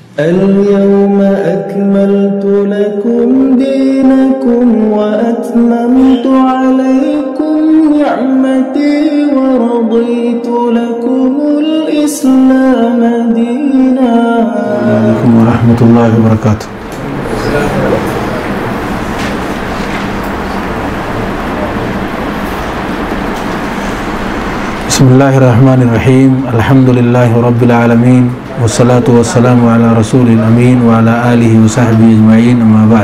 اليوم أكملت لكم دينكم وأتممت عليكم نعمتي ورضيت لكم الإسلام دينا. وعليكم ورحمة الله وبركاته. بسم الله الرحمن الرحيم. الحمد لله رب العالمين والصلاة والسلام على رسول الأمين وعلى آله وصحبه أجمعين. أما بعد.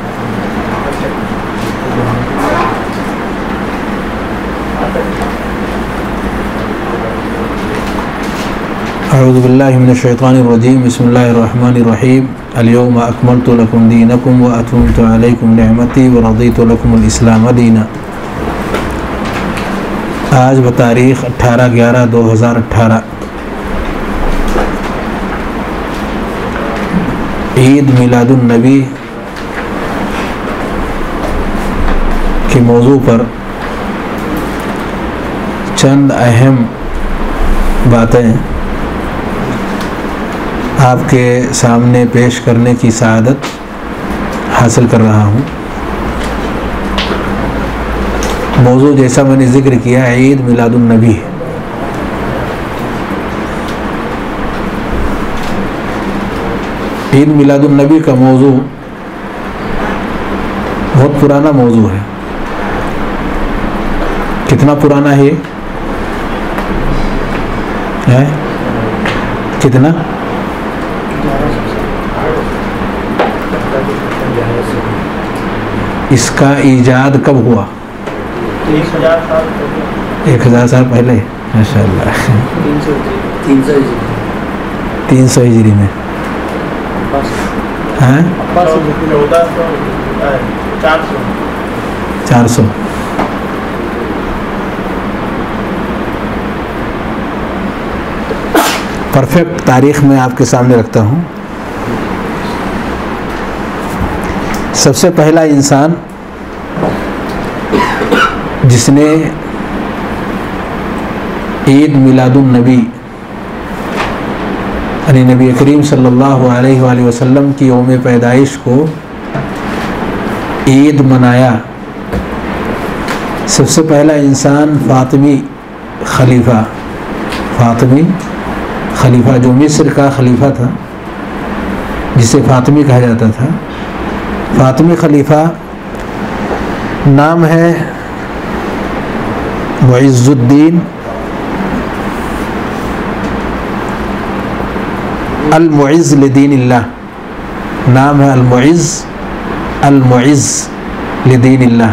أعوذ بالله من الشيطان الرجيم. بسم الله الرحمن الرحيم. اليوم أكملت لكم دينكم وأتممت عليكم نعمتي ورضيت لكم الإسلام دينا. آج بتاریخ 18/11/2018 عید میلاد النبی کے موضوع پر چند اہم باتیں آپ کے سامنے پیش کرنے کی سعادت حاصل کر رہا ہوں. موضوع جیسا میں نے ذکر کیا عید میلاد النبی ہے. عید میلاد النبی کا موضوع بہت پرانا موضوع ہے. کتنا پرانا ہے؟ کتنا؟ اس کا ایجاد کب ہوا؟ 1000 سال پہلے. ماشاء اللہ. 300 ہجری میں. 400. پرفیکٹ تاریخ میں آپ کے سامنے رکھتا ہوں. سب سے پہلا انسان جس نے عید میلاد النبی یعنی نبی کریم صلی اللہ علیہ وآلہ وسلم کی یوم پیدائش کو عید منایا، سب سے پہلا انسان فاطمی خلیفہ جو مصر کا خلیفہ تھا، جسے فاطمی کہا جاتا تھا. فاطمی خلیفہ نام ہے معز الدین المعز لدین اللہ. نام ہے المعز لدین اللہ.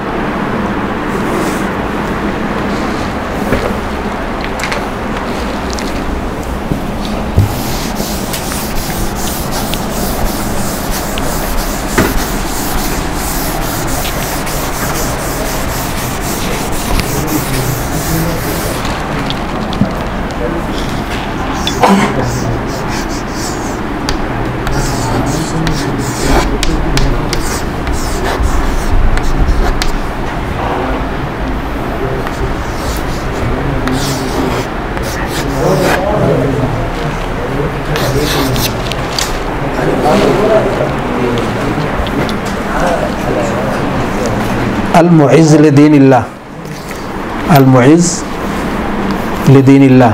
المعز لدین اللہ. المعز لدین اللہ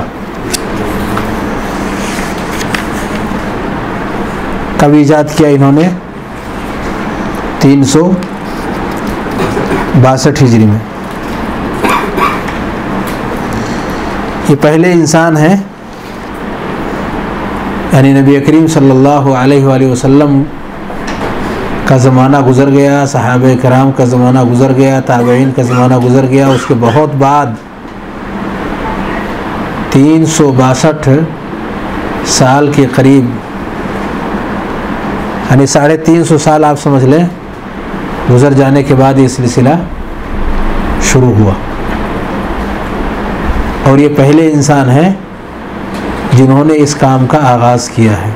کب ایجاد کیا انہوں نے؟ 362 ہجری میں. یہ پہلے انسان ہیں، یعنی نبی کریم صلی اللہ علیہ وآلہ وسلم کا زمانہ گزر گیا، صحابہ کرام کا زمانہ گزر گیا، تابعین کا زمانہ گزر گیا. اس کے بہت بعد 362 سال کے قریب، یعنی 350 سال آپ سمجھ لیں، گزر جانے کے بعد یہ سلسلہ شروع ہوا. اور یہ پہلے انسان ہیں جنہوں نے اس کام کا آغاز کیا ہے.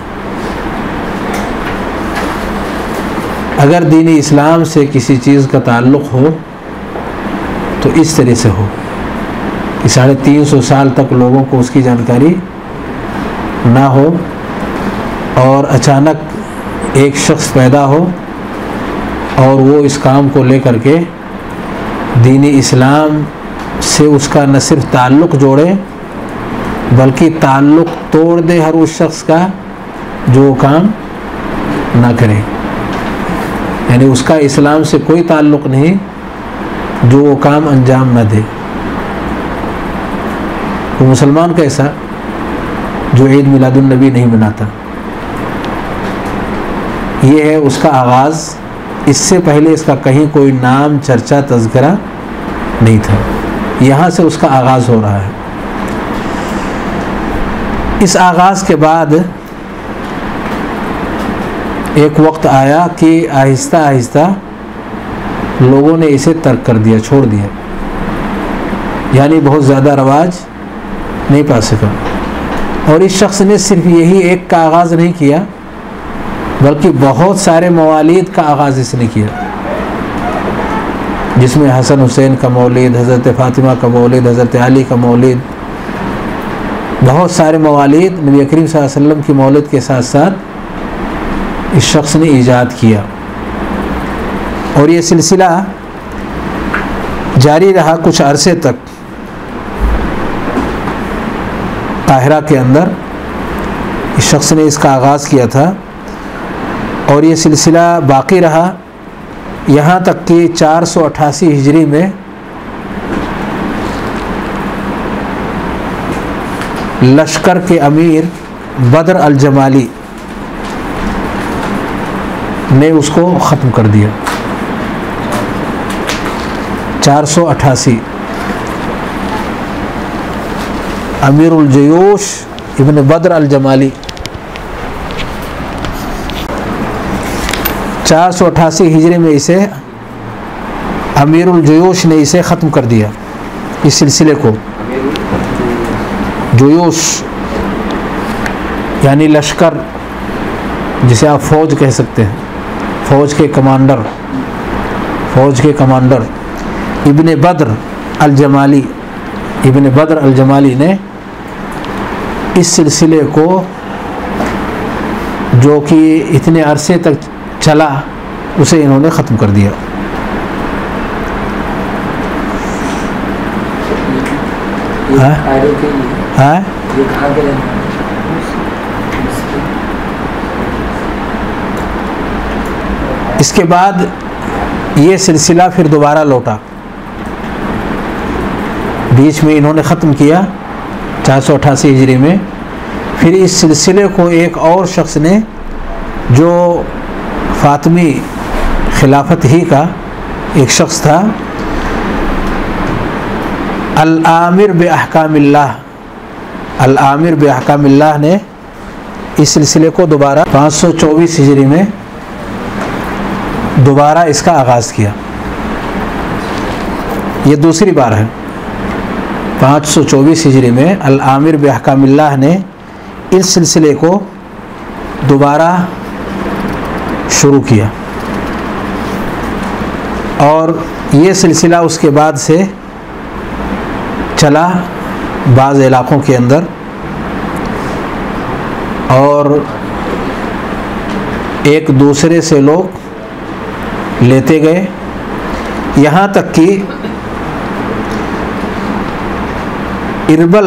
اگر دین اسلام سے کسی چیز کا تعلق ہو تو اس طرح سے ہو کہ 350 سال تک لوگوں کو اس کی جانکاری نہ ہو اور اچانک ایک شخص پیدا ہو اور وہ اس کام کو لے کر کے دین اسلام سے اس کا نہ صرف تعلق جوڑے بلکہ تعلق توڑ دے ہر اس شخص کا جو وہ کام نہ کرے، یعنی اس کا اسلام سے کوئی تعلق نہیں جو وہ کام انجام نہ دے۔ وہ مسلمان کیسا جو عید میلاد النبی نہیں مناتا، یہ ہے اس کا آغاز۔ اس سے پہلے اس کا کہیں کوئی نام چرچا تذکرہ نہیں تھا، یہاں سے اس کا آغاز ہو رہا ہے۔ اس آغاز کے بعد ایک وقت آیا کہ آہستہ آہستہ لوگوں نے اسے ترک کر دیا، چھوڑ دیا، یعنی بہت زیادہ رواج نہیں پا سکا۔ اور اس شخص نے صرف یہی ایک کا آغاز نہیں کیا بلکہ بہت سارے موالید کا آغاز اس نے کیا، جس میں حسن حسین کا مولد، حضرت فاطمہ کا مولد، حضرت علی کا مولد، بہت سارے موالید نبی کریم صلی اللہ علیہ وسلم کی مولد کے ساتھ ساتھ اس شخص نے ایجاد کیا۔ اور یہ سلسلہ جاری رہا کچھ عرصے تک قاہرہ کے اندر، اس شخص نے اس کا آغاز کیا تھا اور یہ سلسلہ باقی رہا یہاں تک کہ 488 ہجری میں لشکر کے امیر بدر الجمالی نے اس کو ختم کر دیا۔ 488 امیر الجیوش ابن بدر الجمالی، 488 ہجری میں اسے امیر الجیوش نے اسے ختم کر دیا، اس سلسلے کو۔ جیوش یعنی لشکر، جسے آپ فوج کہہ سکتے ہیں، فوج کے کمانڈر ابن بدر الجمالی، ابن بدر الجمالی نے اس سلسلے کو جو کہ اتنے عرصے تک چلا اسے انہوں نے ختم کر دیا۔ اس کے بعد یہ سلسلہ پھر دوبارہ لوٹا، بیچ میں انہوں نے ختم کیا 488 ہجری میں، پھر اس سلسلے کو ایک اور شخص نے جو فاطمی خلافت ہی کا ایک شخص تھا، العامر باحکام اللہ، العامر باحکام اللہ نے اس سلسلے کو دوبارہ 524 ہجری میں دوبارہ اس کا آغاز کیا۔ یہ دوسری بار ہے، 524 ہجری میں العامر باحکام اللہ نے اس سلسلے کو دوبارہ شروع کیا، اور یہ سلسلہ اس کے بعد سے چلا بعض علاقوں کے اندر، اور ایک دوسرے سے لوگ لیتے گئے، یہاں تک کہ اربل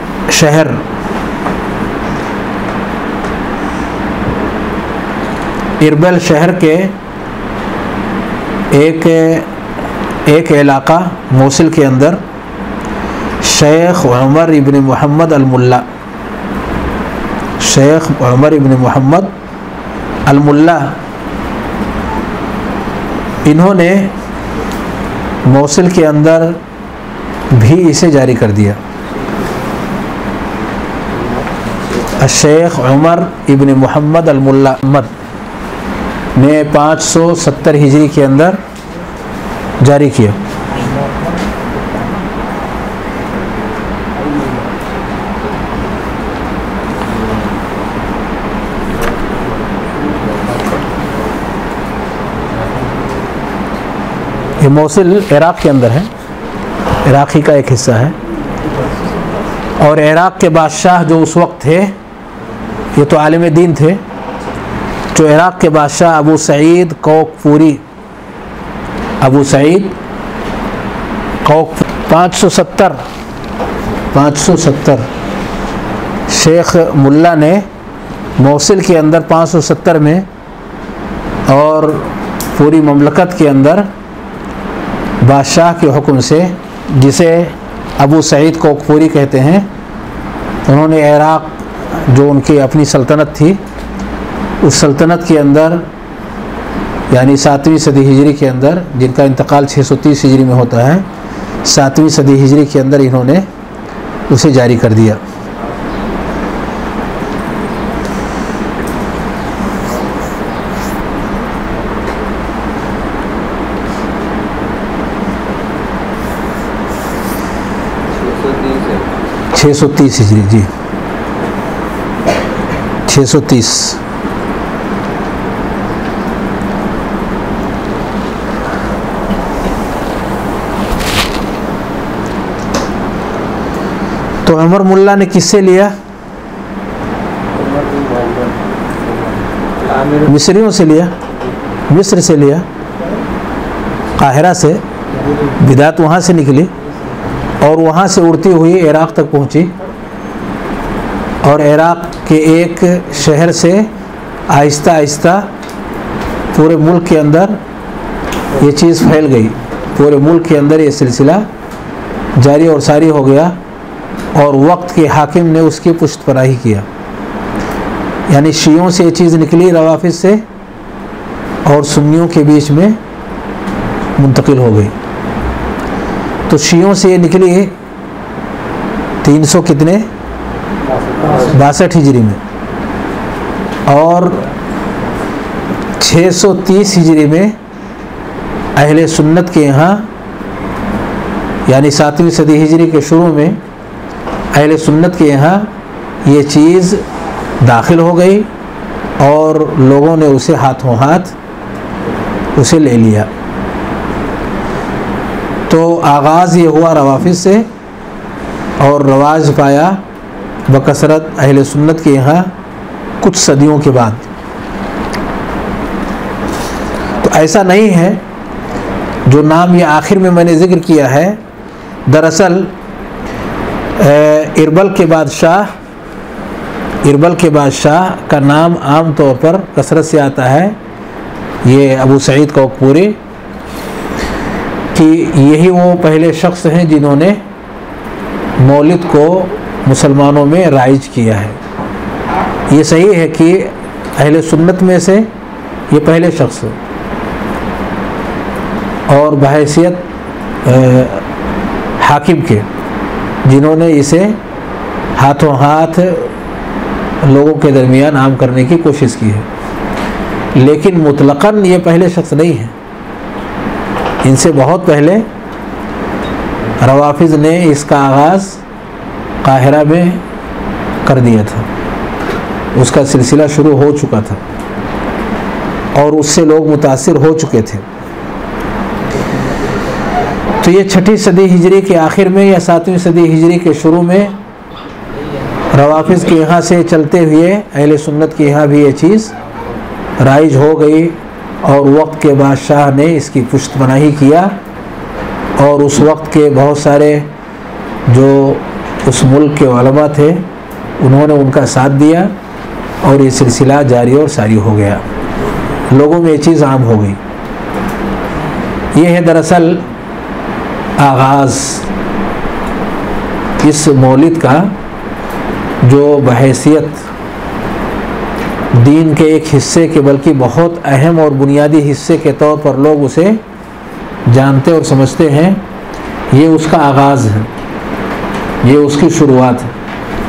شہر کے ایک علاقہ موصل کے اندر شیخ عمر ابن محمد الملا، شیخ عمر ابن محمد الملا، انہوں نے موصل کے اندر بھی اسے جاری کر دیا۔ الشیخ عمر ابن محمد الملا نے 570 ہجری کے اندر جاری کیا۔ یہ موصل عراق کے اندر ہے، عراقی کا ایک حصہ ہے، اور عراق کے بادشاہ جو اس وقت تھے، یہ تو عالم دین تھے، جو عراق کے بادشاہ ابو سعید کوکفوری، ابو سعید کوک 570 شیخ ملا نے موصل کے اندر 570 میں اور پوری مملکت کے اندر بادشاہ کے حکم سے، جسے ابو سعید کوکفوری کہتے ہیں، انہوں نے عراق جو ان کی اپنی سلطنت تھی، اس سلطنت کے اندر یعنی 7ویں صدی ہجری کے اندر، جن کا انتقال 630 ہجری میں ہوتا ہے، 7ویں صدی ہجری کے اندر انہوں نے اسے جاری کر دیا۔ چھ سو تیس ہجری، جی 630۔ تو عمر ملا نے کس سے لیا؟ مصریوں سے لیا، مصر سے لیا، قاہرہ سے، بدعت وہاں سے نکلی اور وہاں سے اڑتی ہوئی عراق تک پہنچی، اور عراق کے ایک شہر سے آہستہ آہستہ پورے ملک کے اندر یہ چیز پھیل گئی، پورے ملک کے اندر یہ سلسلہ جاری اور ساری ہو گیا، اور وقت کے حاکم نے اس کی پشت پناہی کیا۔ یعنی شیعوں سے یہ چیز نکلی روافض سے، اور سنیوں کے بیچ میں منتقل ہو گئی۔ تو شیعوں سے یہ نکلی 300 کتنے 62 ہجری میں، اور 630 ہجری میں اہل سنت کے یہاں، یعنی 7ویں صدی ہجری کے شروع میں اہل سنت کے یہاں یہ چیز داخل ہو گئی، اور لوگوں نے اسے ہاتھوں ہاتھ اسے لے لیا۔ تو آغاز یہ ہوا روافض سے، اور رواج پایا بکثرت اہل سنت کے یہاں کچھ صدیوں کے بعد۔ تو ایسا نہیں ہے جو نام یہ آخر میں نے ذکر کیا ہے، دراصل اربل کے بادشاہ کا نام عام طور پر کثرت سے آتا ہے، یہ ابو سعید کوکفوری، کہ یہی وہ پہلے شخص ہیں جنہوں نے مولد کو مسلمانوں میں رائج کیا ہے۔ یہ صحیح ہے کہ اہل سنت میں سے یہ پہلے شخص ہیں، اور بحیثیت حاکم کے، جنہوں نے اسے ہاتھوں ہاتھ لوگوں کے درمیان عام کرنے کی کوشش کی ہے، لیکن مطلقاً یہ پہلے شخص نہیں ہیں۔ ان سے بہت پہلے روافض نے اس کا آغاز قاہرہ میں کر دیا تھا، اس کا سلسلہ شروع ہو چکا تھا، اور اس سے لوگ متاثر ہو چکے تھے۔ تو یہ 6ٹھی صدی ہجری کے آخر میں یا 7ویں صدی ہجری کے شروع میں روافض کے یہاں سے چلتے ہوئے اہل سنت کے یہاں بھی یہ چیز رائج ہو گئی، اور وقت کے بادشاہ نے اس کی پشت پناہی کیا، اور اس وقت کے بہت سارے جو اس ملک کے علماء تھے انہوں نے ان کا ساتھ دیا، اور یہ سلسلہ جاری اور ساری ہو گیا، لوگوں میں یہ چیز عام ہو گئی۔ یہ ہے دراصل آغاز اس مولد کا، جو بحیثیت دین کے ایک حصے کے بلکہ بہت اہم اور بنیادی حصے کے طور پر لوگ اسے جانتے اور سمجھتے ہیں۔ یہ اس کا آغاز ہے، یہ اس کی شروعات ہے۔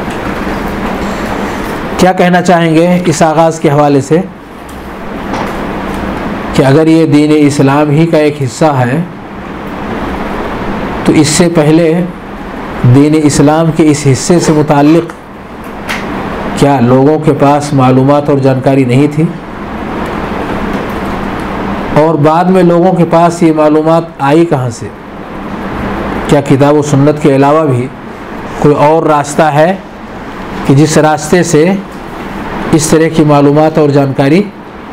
کیا کہنا چاہیں گے اس آغاز کے حوالے سے کہ اگر یہ دین اسلام ہی کا ایک حصہ ہے تو اس سے پہلے دین اسلام کے اس حصے سے متعلق کیا لوگوں کے پاس معلومات اور جانکاری نہیں تھی؟ اور بعد میں لوگوں کے پاس یہ معلومات آئی کہاں سے؟ کیا کتاب و سنت کے علاوہ بھی کوئی اور راستہ ہے کہ جس راستے سے اس طرح کی معلومات اور جانکاری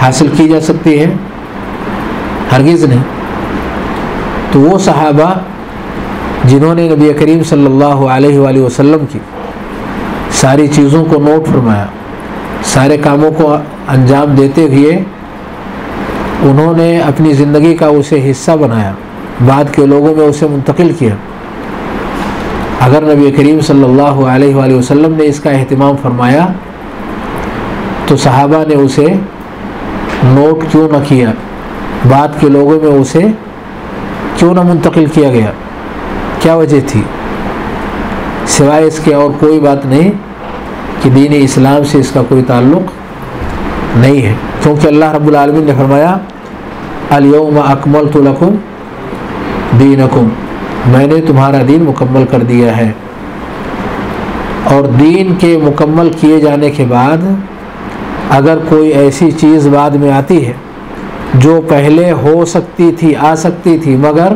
حاصل کی جا سکتی ہے؟ ہرگز نہیں۔ تو وہ صحابہ جنہوں نے نبی کریم صلی اللہ علیہ وآلہ وسلم کی ساری چیزوں کو نوٹ فرمایا، سارے کاموں کو انجام دیتے ہوئے انہوں نے اپنی زندگی کا اسے حصہ بنایا، بعد کے لوگوں میں اسے منتقل کیا، اگر نبی کریم صلی اللہ علیہ وآلہ وسلم نے اس کا اہتمام فرمایا تو صحابہ نے اسے نوٹ کیوں نہ کیا، بعد کے لوگوں میں اسے کیوں نہ منتقل کیا گیا؟ کیا وجہ تھی؟ سوائے اس کے اور کوئی بات نہیں کہ دین اسلام سے اس کا کوئی تعلق نہیں ہے، کیونکہ اللہ رب العالمین نے فرمایا الیوم اکملت لکم دینکم، میں نے تمہارا دین مکمل کر دیا ہے۔ اور دین کے مکمل کیے جانے کے بعد اگر کوئی ایسی چیز بعد میں آتی ہے جو پہلے ہو سکتی تھی، آ سکتی تھی، مگر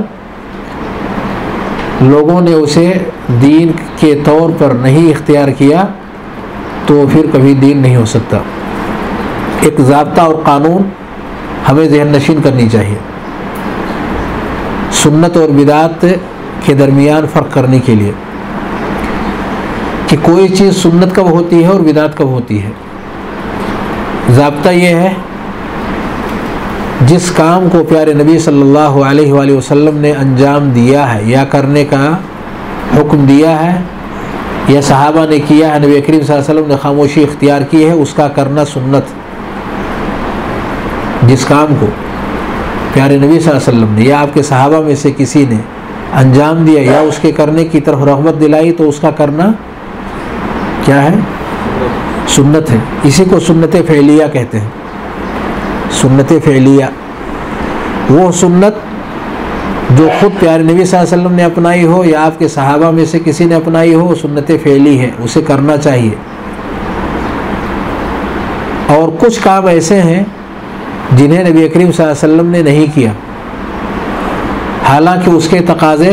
لوگوں نے اسے دین کے طور پر نہیں اختیار کیا، تو پھر کبھی دین نہیں ہو سکتا۔ ایک ضابطہ اور قانون ہمیں ذہن نشین کرنی چاہیے سنت اور بدعت کے درمیان فرق کرنے کے لیے، کہ کوئی چیز سنت کب ہوتی ہے اور بدعت کب ہوتی ہے۔ ضابطہ یہ ہے، جس کام کو پیارے نبی صلی اللہ علیہ وآلہ وسلم نے انجام دیا ہے یا کرنے کا حکم دیا ہے یا صحابہ نے کیا ہے، نبی کریم صلی اللہ علیہ وسلم نے خاموشی اختیار کی ہے، اس کا کرنا سنت۔ جس کام کو پیارے نبی صلی اللہ علیہ وسلم نے یا آپ کے صحابہ میں سے کسی نے انجام دیا یا اس کے کرنے کی طرف رغبت دلائی، تو اس کا کرنا کیا ہے؟ سنت ہے۔ اسی کو سنت فعلیہ کہتے ہیں۔ سنت فعلیہ وہ سنت جو خود پیارے نبی صلی اللہ علیہ وسلم نے اپنائی ہو یا آپ کے صحابہ میں سے کسی نے اپنائی ہو، سنت فعلی ہے، اسے کرنا چاہیے۔ اور کچھ کام ایسے ہیں جنہیں نبی کریم صلی اللہ علیہ وسلم نے نہیں کیا، حالانکہ اس کے تقاضے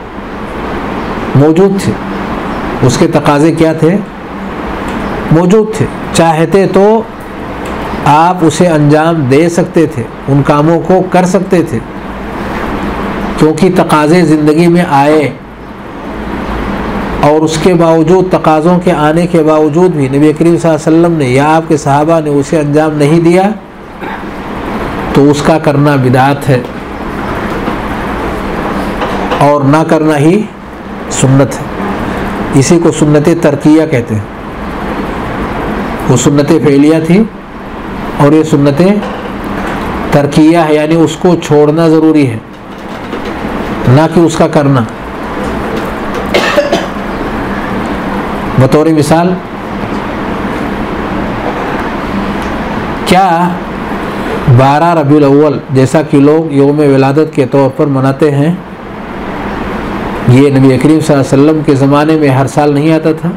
موجود تھے۔ اس کے تقاضے کیا تھے؟ موجود تھے۔ چاہتے تو آپ اسے انجام دے سکتے تھے، ان کاموں کو کر سکتے تھے، کیونکہ تقاضے زندگی میں آئے، اور اس کے باوجود، تقاضوں کے آنے کے باوجود بھی نبی کریم صلی اللہ علیہ وسلم نے یا آپ کے صحابہ نے اسے انجام نہیں دیا، تو اس کا کرنا بدعت ہے، اور نہ کرنا ہی سنت ہے۔ اسی کو سنت ترکیہ کہتے ہیں۔ وہ سنت فعلیہ تھی اور یہ سنت ترکیہ ہے، یعنی اس کو چھوڑنا ضروری ہے، نہ کہ اس کا کرنا۔ بطور مثال، کیا 12 ربیع الاول جیسا کہ لوگ یوم ولادت کے طور پر مناتے ہیں، یہ نبی کریم صلی اللہ علیہ وسلم کے زمانے میں ہر سال نہیں آتا تھا؟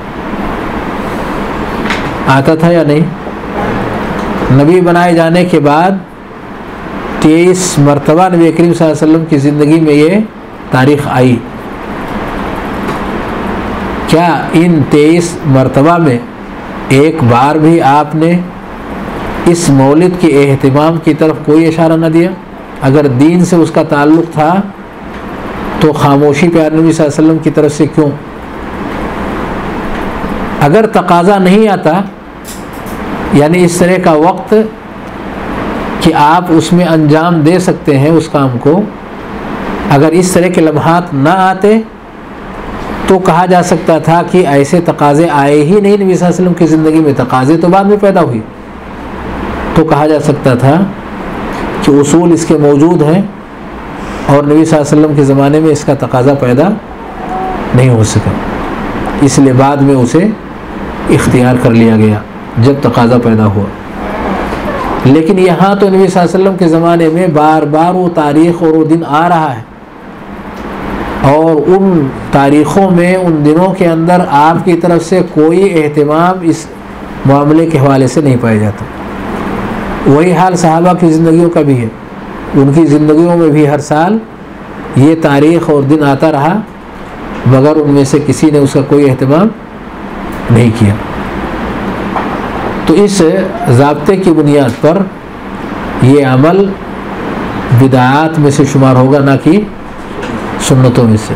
آتا تھا یا نہیں؟ نبی بنائے جانے کے بعد 23 مرتبہ نبی کریم صلی اللہ علیہ وسلم کی زندگی میں یہ تاریخ آئی۔ کیا ان 23 مرتبہ میں ایک بار بھی آپ نے اس مولد کے اہتمام کی طرف کوئی اشارہ نہ دیا؟ اگر دین سے اس کا تعلق تھا تو خاموشی پیارے نبی صلی اللہ علیہ وسلم کی طرف سے کیوں؟ اگر تقاضا نہیں آتا، یعنی اس طرح کا وقت کہ آپ اس میں انجام دے سکتے ہیں اس کام کو، اگر اس طرح کے لمحات نہ آتے تو کہا جا سکتا تھا کہ ایسے تقاضے آئے ہی نہیں نبی صلی اللہ علیہ وسلم کی زندگی میں، تقاضے تو بعد میں پیدا ہوئی، تو کہا جا سکتا تھا کہ اصول اس کے موجود ہیں اور نبی صلی اللہ علیہ وسلم کے زمانے میں اس کا تقاضا پیدا نہیں ہو سکا، اس لیے بعد میں اسے اختیار کر لیا گیا جب تقاضا پیدا ہوا۔ لیکن یہاں تو نبی صلی اللہ علیہ وسلم کے زمانے میں بار بار وہ تاریخ اور وہ دن آ رہا ہے، اور ان تاریخوں میں، ان دنوں کے اندر آپ کی طرف سے کوئی اہتمام اس معاملے کے حوالے سے نہیں پایا جاتا۔ وہی حال صحابہ کی زندگیوں کا بھی ہے، ان کی زندگیوں میں بھی ہر سال یہ تاریخ اور دن آتا رہا، مگر ان میں سے کسی نے اس کا کوئی اہتمام نہیں کیا۔ تو اس ضابطے کی بنیاد پر یہ عمل بدعات میں سے شمار ہوگا، نہ کہ سنتوں میں سے۔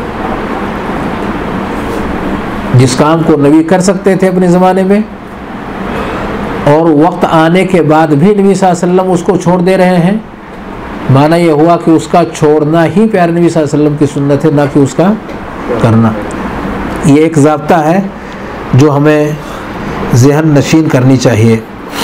جس کام کو نبی کر سکتے تھے اپنے زمانے میں اور وقت آنے کے بعد بھی نبی صلی اللہ علیہ وسلم اس کو چھوڑ دے رہے ہیں، معنی یہ ہوا کہ اس کا چھوڑنا ہی پیارے نبی صلی اللہ علیہ وسلم کی سنت ہے، نہ کہ اس کا کرنا۔ یہ ایک ضابطہ ہے جو ہمیں ذہن نشین کرنی چاہیے،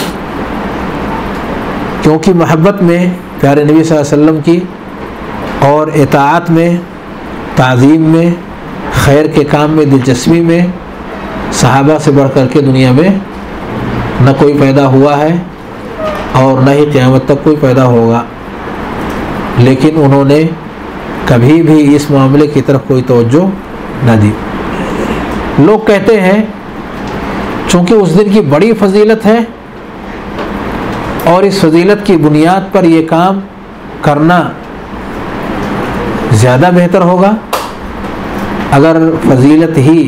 کیونکہ محبت میں پیارے نبی صلی اللہ علیہ وسلم کی اور اطاعت میں، تعظیم میں، خیر کے کام میں دلچسپی میں صحابہ سے بڑھ کر کے دنیا میں نہ کوئی پیدا ہوا ہے اور نہ ہی قیامت تک کوئی پیدا ہوگا، لیکن انہوں نے کبھی بھی اس معاملے کی طرف کوئی توجہ نہ دی۔ لوگ کہتے ہیں چونکہ اس دن کی بڑی فضیلت ہے اور اس فضیلت کی بنیاد پر یہ کام کرنا زیادہ بہتر ہوگا۔ اگر فضیلت ہی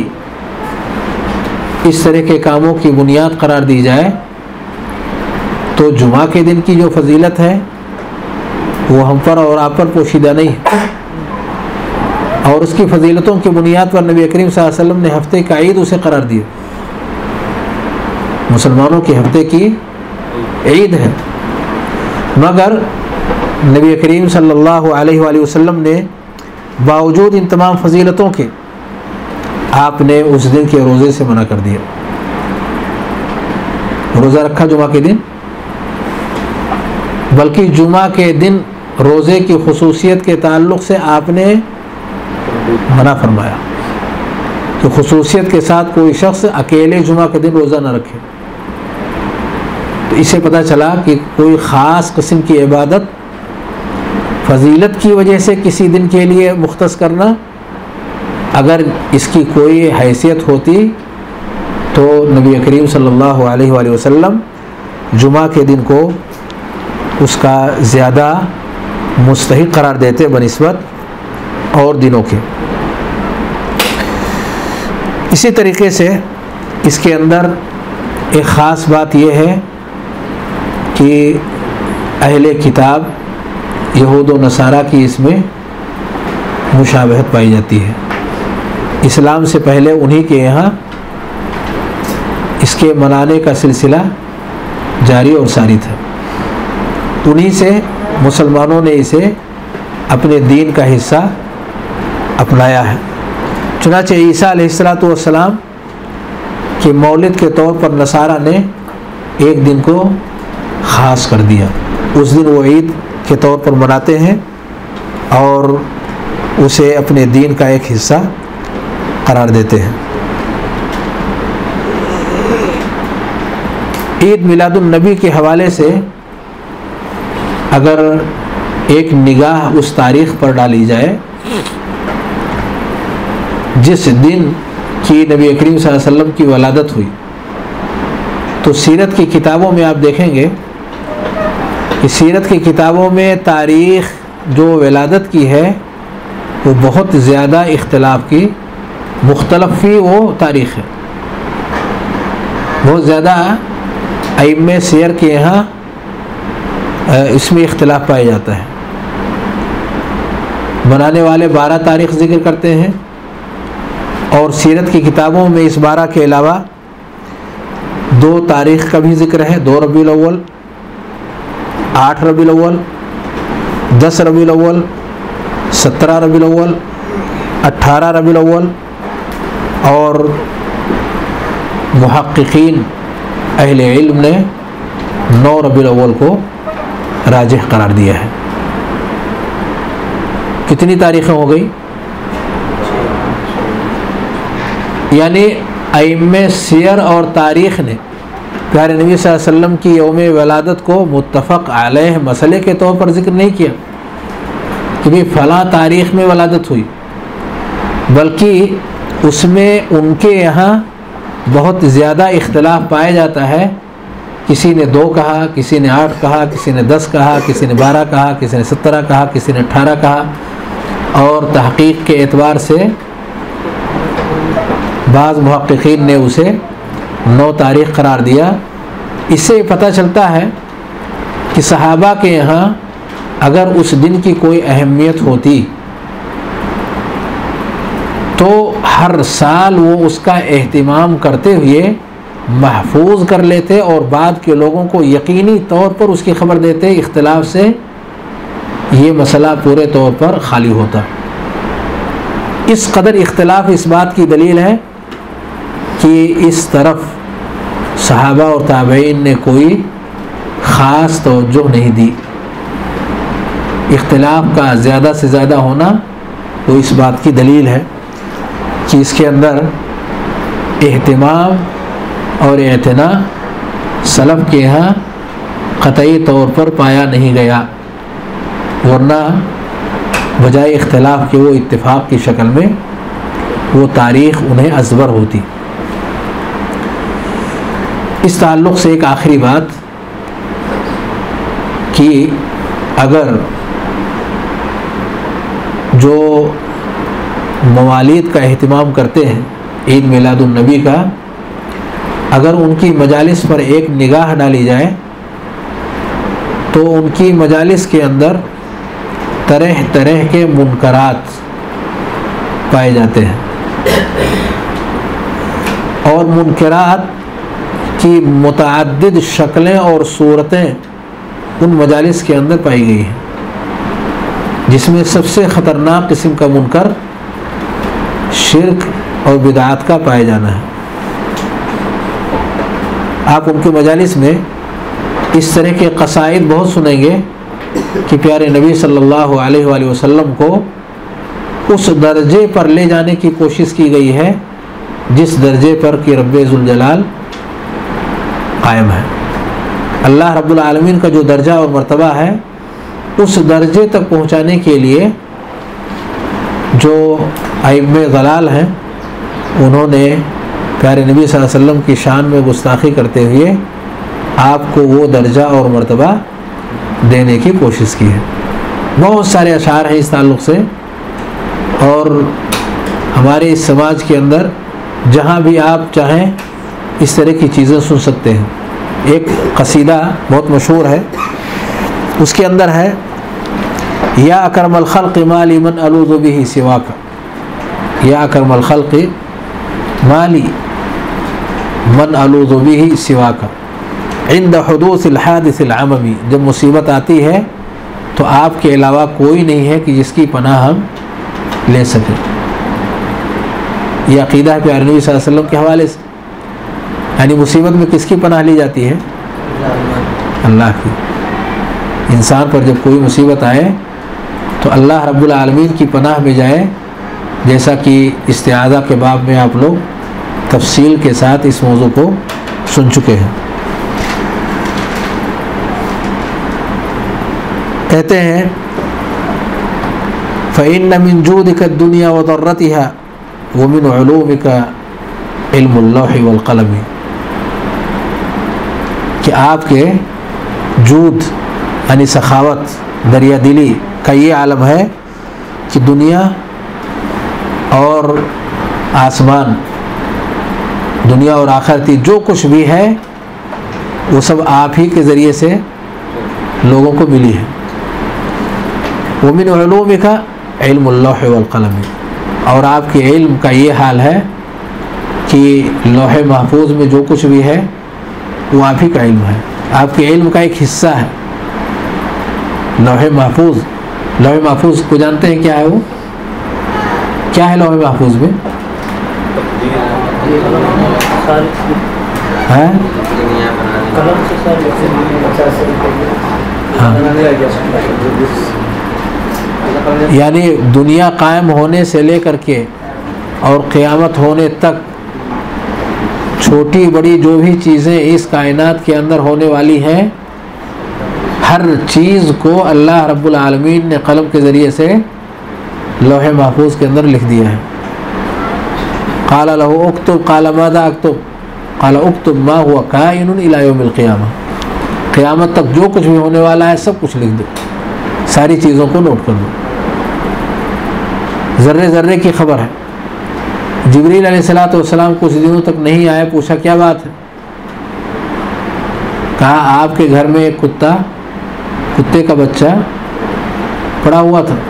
اس طرح کے کاموں کی بنیاد قرار دی جائے تو جمعہ کے دن کی جو فضیلت ہے وہ ہم پر اور آپ پر پوشیدہ نہیں ہے، اور اس کی فضیلتوں کی بنیاد پر نبی کریم صلی اللہ علیہ وسلم نے ہفتے کا عید اسے قرار دیا۔ مسلمانوں کے ہفتے کی عید ہے، مگر نبی کریم صلی اللہ علیہ وآلہ وسلم نے باوجود ان تمام فضیلتوں کے آپ نے اس دن کے روزے سے منع کر دیا۔ روزہ رکھا جمعہ کے دن، بلکہ جمعہ کے دن روزے کی خصوصیت کے تعلق سے آپ نے منع فرمایا کہ خصوصیت کے ساتھ کوئی شخص اکیلے جمعہ کے دن روزہ نہ رکھے۔ تو اسے پتہ چلا کہ کوئی خاص قسم کی عبادت فضیلت کی وجہ سے کسی دن کے لیے مختص کرنا، اگر اس کی کوئی حیثیت ہوتی تو نبی کریم صلی اللہ علیہ وآلہ وسلم جمعہ کے دن کو اس کا زیادہ مستحق قرار دیتے بنسبت اور دنوں کے۔ اسی طریقے سے اس کے اندر ایک خاص بات یہ ہے کہ اہل کتاب یہود و نصارہ کی اس میں مشابہت پائی جاتی ہے۔ اسلام سے پہلے انہی کے یہاں اس کے منانے کا سلسلہ جاری اور ساری تھا، انہی سے مسلمانوں نے اسے اپنے دین کا حصہ اپنایا ہے۔ چنانچہ عیسیٰ علیہ السلام کے مولد کے طور پر نصارہ نے ایک دن کو خاص کر دیا، اس دن وہ عید کے طور پر مناتے ہیں اور اسے اپنے دین کا ایک حصہ قرار دیتے ہیں۔ عید میلاد النبی کے حوالے سے اگر ایک نگاہ اس تاریخ پر ڈالی جائے جس دن کی نبی کریم صلی اللہ علیہ وسلم کی ولادت ہوئی، تو سیرت کی کتابوں میں آپ دیکھیں گے کہ سیرت کی کتابوں میں تاریخ جو ولادت کی ہے وہ بہت زیادہ اختلاف کی، مختلف ہی وہ تاریخ ہے۔ بہت زیادہ ائمہ سیر کے یہاں اس میں اختلاف پایا جاتا ہے۔ منانے والے 12 تاریخ ذکر کرتے ہیں، اور سیرت کی کتابوں میں اس 12 کے علاوہ 2 تاریخ کا بھی ذکر ہے، 2 ربیع الاول، 8 ربیع الاول، 10 ربیع الاول، 17 ربیع الاول، 18 ربیع الاول، اور محققین اہل علم نے 9 ربیع الاول کو راجح قرار دیا ہے۔ کتنی تاریخیں ہو گئی؟ یعنی ائمہ سیر اور تاریخ نے پیارے نبی صلی اللہ علیہ وسلم کی یوم ولادت کو متفق علیہ مسئلے کے طور پر ذکر نہیں کیا کہ بھی فلاں تاریخ میں ولادت ہوئی، بلکہ اس میں ان کے یہاں بہت زیادہ اختلاف پایا جاتا ہے۔ کسی نے 2 کہا، کسی نے 8 کہا، کسی نے 10 کہا، کسی نے 12 کہا، کسی نے 17 کہا، کسی نے 18 کہا، اور تحقیق کے اعتبار سے بعض محققین نے اسے 9 تاریخ قرار دیا۔ اس سے پتہ چلتا ہے کہ صحابہ کے یہاں اگر اس دن کی کوئی اہمیت ہوتی تو ہر سال وہ اس کا اہتمام کرتے ہوئے محفوظ کر لیتے اور بعد کے لوگوں کو یقینی طور پر اس کی خبر دیتے، اختلاف سے یہ مسئلہ پورے طور پر خالی ہوتا۔ اس قدر اختلاف اس بات کی دلیل ہے کہ اس طرف صحابہ اور تابعین نے کوئی خاص توجہ نہیں دی۔ اختلاف کا زیادہ سے زیادہ ہونا وہ اس بات کی دلیل ہے کہ اس کے اندر اہتمام اور اعتناء سلف کے یہاں قطعی طور پر پایا نہیں گیا، ورنہ بجائے اختلاف کے وہ اتفاق کی شکل میں وہ تاریخ انہیں ازبر ہوتی۔ اس تعلق سے ایک آخری بات کہ اگر جو موالید کا اہتمام کرتے ہیں، عید میلاد النبی کا، اگر ان کی مجالس پر ایک نگاہ ڈالی جائے تو ان کی مجالس کے اندر طرح طرح کے منکرات پائے جاتے ہیں، اور منکرات کی متعدد شکلیں اور صورتیں ان مجالس کے اندر پائی گئی ہیں، جس میں سب سے خطرناک قسم کا منکر شرک اور بدعات کا پائے جانا ہے۔ آپ ان کے مجالس میں اس طرح کے قصائد بہت سنیں گے کہ پیارے نبی صلی اللہ علیہ وآلہ وسلم کو اس درجے پر لے جانے کی کوشش کی گئی ہے جس درجے پر کہ رب ذوالجلال قائم ہے۔ اللہ رب العالمین کا جو درجہ اور مرتبہ ہے اس درجے تک پہنچانے کے لیے جو ائمہ ضلال ہیں انہوں نے پیارے نبی صلی اللہ علیہ وسلم کی شان میں گستاخی کرتے ہوئے آپ کو وہ درجہ اور مرتبہ دینے کی کوشش کی ہے۔ بہت سارے اشعار ہیں اس تعلق سے، اور ہمارے اس سماج کے اندر جہاں بھی آپ چاہیں اس طرح کی چیزیں سن سکتے ہیں۔ ایک قصیدہ بہت مشہور ہے، اس کے اندر ہے یا اکرم الخلق مالی من الوذ به سواک، یا اکرم الخلق مالی من الوذ به سواک عند حدوث الحادث العممی، جب مصیبت آتی ہے تو آپ کے علاوہ کوئی نہیں ہے کہ جس کی پناہ ہم لے سکیں۔ یہ عقیدہ ہے پیارے نبی صلی اللہ علیہ وسلم کے حوالے سے، یعنی مصیبت میں کس کی پناہ لی جاتی ہے؟ اللہ کی۔ انسان پر جب کوئی مصیبت آئے تو اللہ رب العالمین کی پناہ میں جائے، جیسا کہ استعاذہ کے باب میں آپ لوگ تفصیل کے ساتھ اس موضوع کو سن چکے ہیں۔ کہتے ہیں فَإِنَّ مِن جُودِكَ الدُّنْيَا وَضَرَّتِهَا وَمِنْ عُلُومِكَ عِلْمُ اللَّوْحِ وَالْقَلَمِ، کہ آپ کے جود یعنی سخاوت، دریا دلی کا یہ عالم ہے کہ دنیا اور آسمان، دنیا اور آخرتی جو کچھ بھی ہے وہ سب آپ ہی کے ذریعے سے لوگوں کو ملی ہے۔ وَمِنْ عُلُومِكَ عِلْمُ اللَّوْحِ وَالْقَلَمِ، اور آپ کے علم کا یہ حال ہے کہ لوح محفوظ میں جو کچھ بھی ہے وہ آپ ہی کا علم ہے، آپ کے علم کا ایک حصہ ہے لوح محفوظ۔ لوح محفوظ کو جانتے ہیں کیا ہے؟ وہ کیا ہے لوح محفوظ میں؟ یعنی دنیا قائم ہونے سے لے کر کے اور قیامت ہونے تک چھوٹی بڑی جو بھی چیزیں اس کائنات کے اندر ہونے والی ہیں، ہر چیز کو اللہ رب العالمین نے قلم کے ذریعے سے لوح محفوظ کے اندر لکھ دیا ہے۔ قال له اکتب، قال ماذا اکتب، قال اکتب ما هو کائن الی یوم القیامہ، قیامت تک جو کچھ بھی ہونے والا ہے سب کچھ لکھ دو، ساری چیزوں کو نوٹ کر دو، ذرے ذرے کی خبر ہے۔ جبریل علیہ الصلوۃ والسلام کچھ دنوں تک نہیں آئے، پوچھا کیا بات ہے؟ کہا آپ کے گھر میں ایک کتا کتے کا بچہ پڑا ہوا تھا.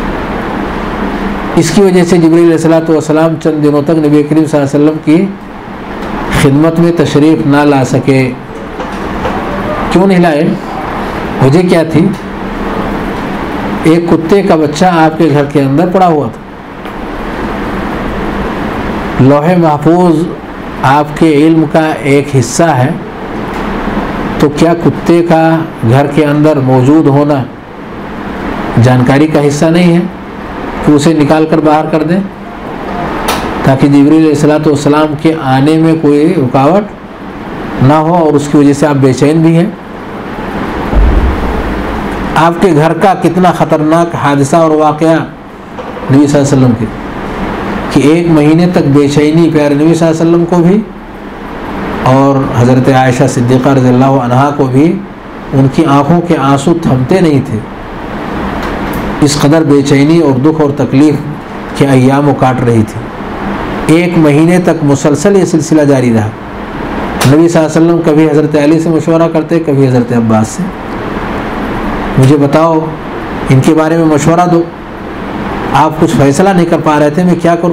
اس کی وجہ سے جبریل علیہ الصلوۃ والسلام چند دنوں تک نبی کریم صلی اللہ علیہ وسلم کی خدمت میں تشریف نہ لا سکے. کیوں نہیں لائے؟ وجہ کیا تھی؟ ایک کتے کا بچہ آپ کے گھر کے اندر پڑا ہوا تھا. لوح محفوظ آپ کے علم کا ایک حصہ ہے، تو کیا کتے کا گھر کے اندر موجود ہونا جانکاری کا حصہ نہیں ہے کہ اسے نکال کر باہر کر دیں تاکہ جبریل علیہ الصلوۃ والسلام کے آنے میں کوئی رکاوٹ نہ ہو، اور اس کی وجہ سے آپ بے چین بھی ہیں؟ آپ کے گھر کا کتنا خطرناک حادثہ اور واقعہ نبی صلی اللہ علیہ وسلم کے کہ 1 مہینے تک بے چینی پیارے نبی صلی اللہ علیہ وسلم کو بھی اور حضرت عائشہ صدیقہ رضی اللہ عنہا کو بھی. ان کی آنکھوں کے آنسو تھمتے نہیں تھے. اس قدر بے چینی اور دکھ اور تکلیف کے ایام کاٹ رہی تھی. 1 مہینے تک مسلسل یہ سلسلہ جاری رہا. نبی صلی اللہ علیہ وسلم کبھی حضرت علی سے مشورہ کرتے، کبھی حضرت عباس سے. مجھے بتاؤ، ان کے بارے میں مشورہ دو. آپ کچھ فیصلہ نہیں کر پا رہے تھے، میں کیا کروں؟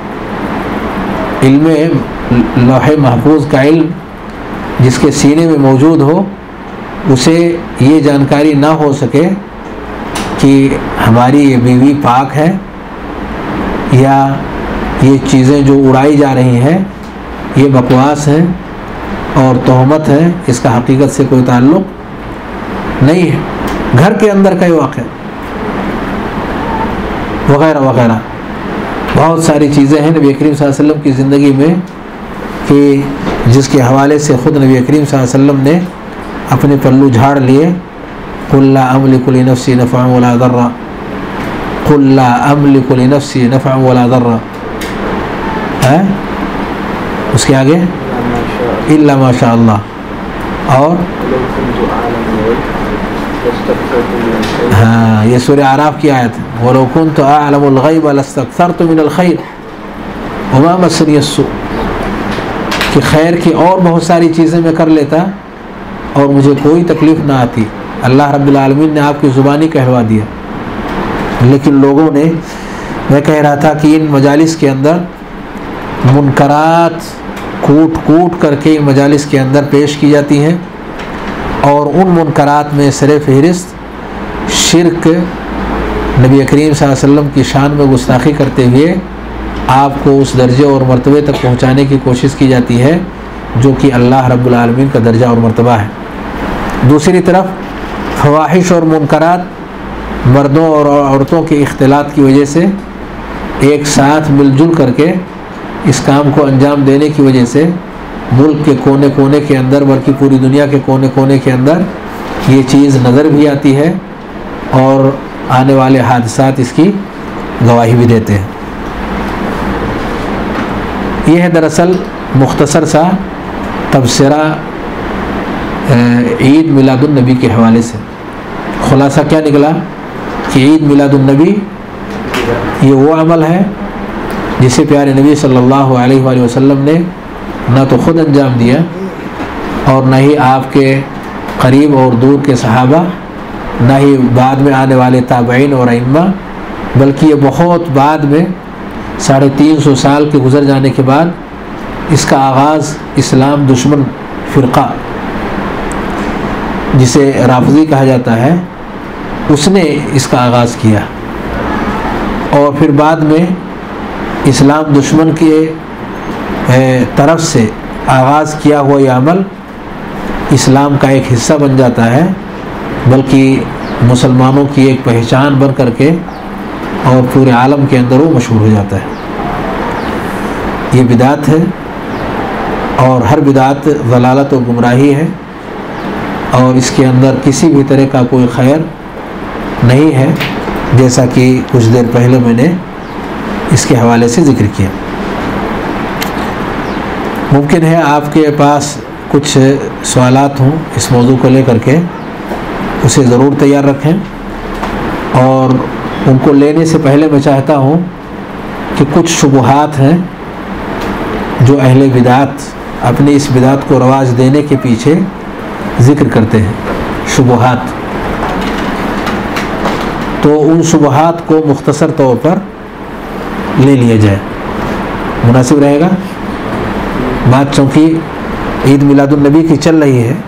علم لوح محفوظ کا علم جس کے سینے میں موجود ہو، اسے یہ جانکاری نہ ہو سکے کہ ہماری یہ بیوی پاک ہے یا یہ چیزیں جو اڑائی جا رہی ہیں یہ بکواس ہے اور تہمت ہے، اس کا حقیقت سے کوئی تعلق نہیں ہے. گھر کے اندر کا یہ واقعہ وغیرہ وغیرہ بہت ساری چیزیں ہیں نبی کریم صلی اللہ علیہ وسلم کی زندگی میں کہ جس کے حوالے سے خود نبی کریم صلی اللہ علیہ وسلم نے اپنے پلو جھاڑ لیے. قل لا املک لنفسی نفعا ولا ضرا، قل لا املک لنفسی نفعا ولا ضرا. اس کے آگے الا ما شاء اللہ. اور ہاں، یہ سورہ اعراف کی آیت ہے، وَلَوْ كُنْتُ أَعْلَمُ الْغَيْبَ لَاسْتَكْثَرْتُ مِنَ الْخَيْرِ وَمَا مَسَّنِيَ السُّوءُ، کہ خیر کی اور بہت ساری چیزیں میں کر لیتا اور مجھے کوئی تکلیف نہ آتی. اللہ رب العالمین نے آپ کی زبانی کہلوا دیا. لیکن لوگوں نے، میں کہہ رہا تھا کہ ان مجالس کے اندر منکرات کوٹ کوٹ کر کے ان مجالس کے اندر پیش کی جاتی ہیں، اور ان منکرات میں سر فہرست شرک، نبی کریم صلی اللہ علیہ وسلم کی شان میں گستاخی کرتے ہوئے آپ کو اس درجے اور مرتبے تک پہنچانے کی کوشش کی جاتی ہے جو کہ اللہ رب العالمین کا درجہ اور مرتبہ ہے. دوسری طرف فواحش اور منکرات مردوں اور عورتوں کے اختلاط کی وجہ سے ایک ساتھ مل جل کر کے اس کام کو انجام دینے کی وجہ سے ملک کے کونے کونے کے اندر، بلکہ پوری دنیا کے کونے کونے کے اندر یہ چیز نظر بھی آتی ہے اور آنے والے حادثات اس کی گواہی بھی دیتے ہیں. یہ ہے دراصل مختصر سا تبصرہ عید میلاد النبی کے حوالے سے. خلاصہ کیا نکلا کہ عید میلاد النبی یہ وہ عمل ہے جسے پیارے نبی صلی اللہ علیہ وآلہ وسلم نے نہ تو خود انجام دیا اور نہ ہی آپ کے قریب اور دور کے صحابہ، نہ ہی بعد میں آنے والے تابعین اور ائمہ، بلکہ یہ بہت بعد میں 350 سال کے گزر جانے کے بعد اس کا آغاز اسلام دشمن فرقہ جسے رافضی کہا جاتا ہے اس نے اس کا آغاز کیا، اور پھر بعد میں اسلام دشمن کے طرف سے آغاز کیا ہوا یہ عمل اسلام کا ایک حصہ بن جاتا ہے، بلکہ مسلمانوں کی ایک پہچان بن کر کے اور پورے عالم کے اندر وہ مشہور ہو جاتا ہے. یہ بدعت ہے اور ہر بدعت ضلالت و گمراہی ہے، اور اس کے اندر کسی بھی طرح کا کوئی خیر نہیں ہے، جیسا کہ کچھ دیر پہلے میں نے اس کے حوالے سے ذکر کیا. ممکن ہے آپ کے پاس کچھ سوالات ہوں اس موضوع کو لے کر کے، اسے ضرور تیار رکھیں، اور ان کو لینے سے پہلے میں چاہتا ہوں کہ کچھ شبہات ہیں جو اہل بدعت اپنی اس بدعت کو رواج دینے کے پیچھے ذکر کرتے ہیں. شبہات تو ان شبہات کو مختصر طور پر لے لیا جائے، مناسب رہے گا بات، چونکہ عید میلاد النبی کی چل رہی ہے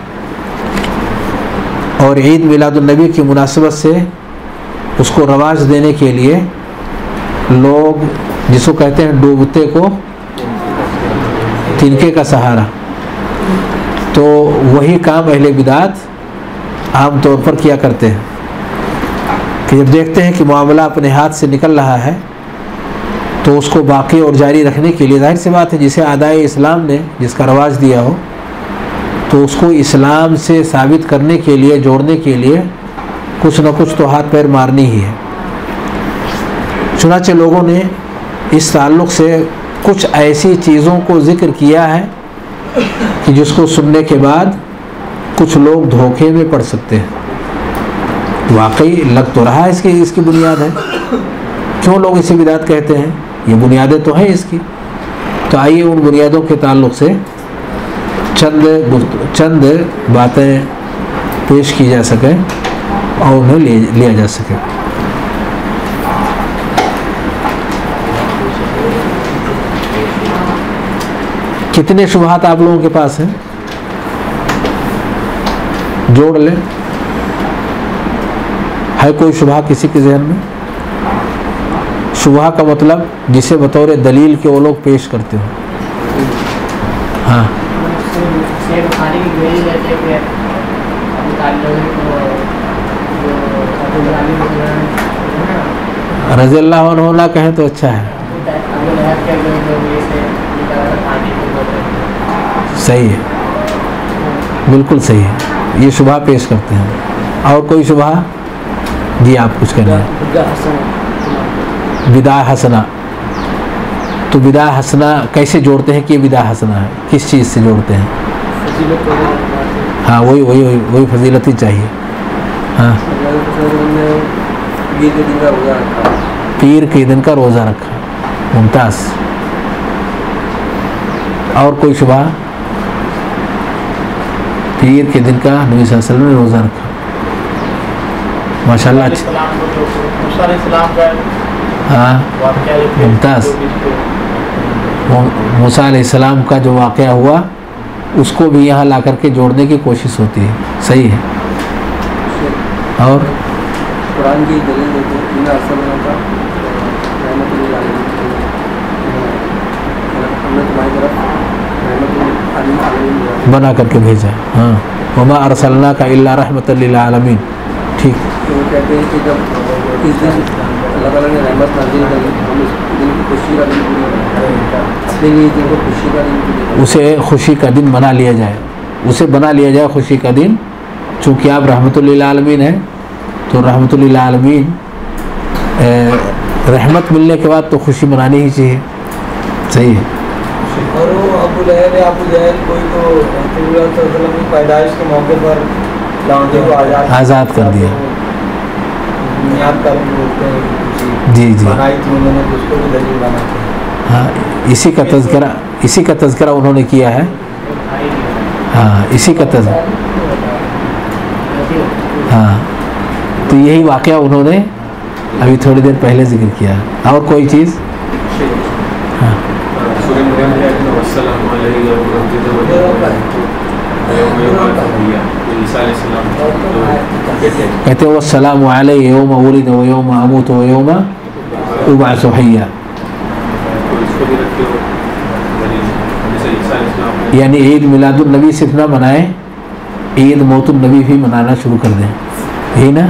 اور عید میلاد النبی کی مناسبت سے اس کو رواج دینے کے لیے لوگ جس کو کہتے ہیں ڈوبتے کو تنکے کا سہارا، تو وہی کام اہل بدعت عام طور پر کیا کرتے ہیں کہ جب دیکھتے ہیں کہ معاملہ اپنے ہاتھ سے نکل رہا ہے تو اس کو باقی اور جاری رکھنے کے لیے، ظاہر سی بات ہے جسے اعدائے اسلام نے جس کا رواج دیا ہو تو اس کو اسلام سے ثابت کرنے کے لیے، جوڑنے کے لیے کچھ نہ کچھ تو ہاتھ پیر مارنی ہی ہے۔ چنانچہ لوگوں نے اس تعلق سے کچھ ایسی چیزوں کو ذکر کیا ہے کہ جس کو سننے کے بعد کچھ لوگ دھوکے میں پڑ سکتے ہیں۔ واقعی لگ تو رہا ہے اس کی بنیاد ہے، کیوں لوگ اسے بدعت کہتے ہیں، یہ بنیادیں تو ہیں اس کی۔ تو آئیے ان بنیادوں کے تعلق سے چند باتیں پیش کی جا سکے اور انہیں لیا جا سکے۔ کتنے شبہات آپ لوگوں کے پاس ہیں؟ جوڑ لیں، ہے کوئی شبہ کسی کے ذہن میں؟ شبہ کا مطلب جسے بطور دلیل کے وہ لوگ پیش کرتے ہوں۔ ہاں رضی اللہ عنہ نہ کہیں تو اچھا ہے، صحیح ہے، بالکل صحیح ہے، یہ شبہ پیش کرتے ہیں۔ اور کوئی شبہ؟ جی آپ کچھ کہنا ہے؟ بدعہ حسنہ، تو بدعہ حسنہ کیسے جوڑتے ہیں کہ یہ بدعہ حسنہ ہے؟ کس چیز سے جوڑتے ہیں؟ ہاں وہی فضیلت ہی چاہیے۔ ہاں پیر کے دن کا روزہ رکھا، ممتاز۔ اور کوئی شبہ؟ پیر کے دن کا نبی صلی اللہ علیہ وسلم نے روزہ رکھا، ماشاءاللہ اچھا، ہاں ممتاز۔ موسیٰ علیہ السلام کا جو واقعہ ہوا اس کو بھی یہاں لا کر کے جوڑنے کی کوشش ہوتی ہے، صحیح ہے۔ اور قرآن کی دلیل دیتے بنا کر کے بھیجا، ہاں وما ارسلناک الا رحمۃ للعالمین، ٹھیک۔ تو وہ کہتے ہیں کہ جب اس دن اللہ تعالیٰ نے رحمت نازل کری، ہم اس دن کی خوشی کا دن اپنے لیے دن کو خوشی کا دن، اسے خوشی کا دن بنا لیا جائے، اسے بنا لیا جائے خوشی کا دن، چونکہ آپ رحمۃ للعالمین ہیں تو رحمۃ للعالمین رحمت ملنے کے بعد تو خوشی منانی ہی چاہیے، صحیح ہے۔ اور وہ ابو جہل کوئی تو رسول اللہ صلی اللہ علیہ وسلم کی پیدائش کے موقع پر لانڈے کو آزاد کر دیا، بنیاد پر بولتے ہیں جی بنائی تھی انہوں نے، اس کو بھی دلیل بناتے ہیں۔ ہاں اسی کا تذکرہ انہوں نے کیا ہے، ہاں اسی کا تذکرہ، ہاں تو یہی واقعہ انہوں نے ابھی تھوڑی دیر پہلے ذکر کیا۔ اور کوئی چیز؟ ہاں کہتے ہیں والسلام علیہ یوم ولد و یوم اموت و یوم ابعث حیا، یعنی عید میلاد النبی صرف نہ منائیں، عید موت النبی بھی منانا شروع کر دیں، یہی نا؟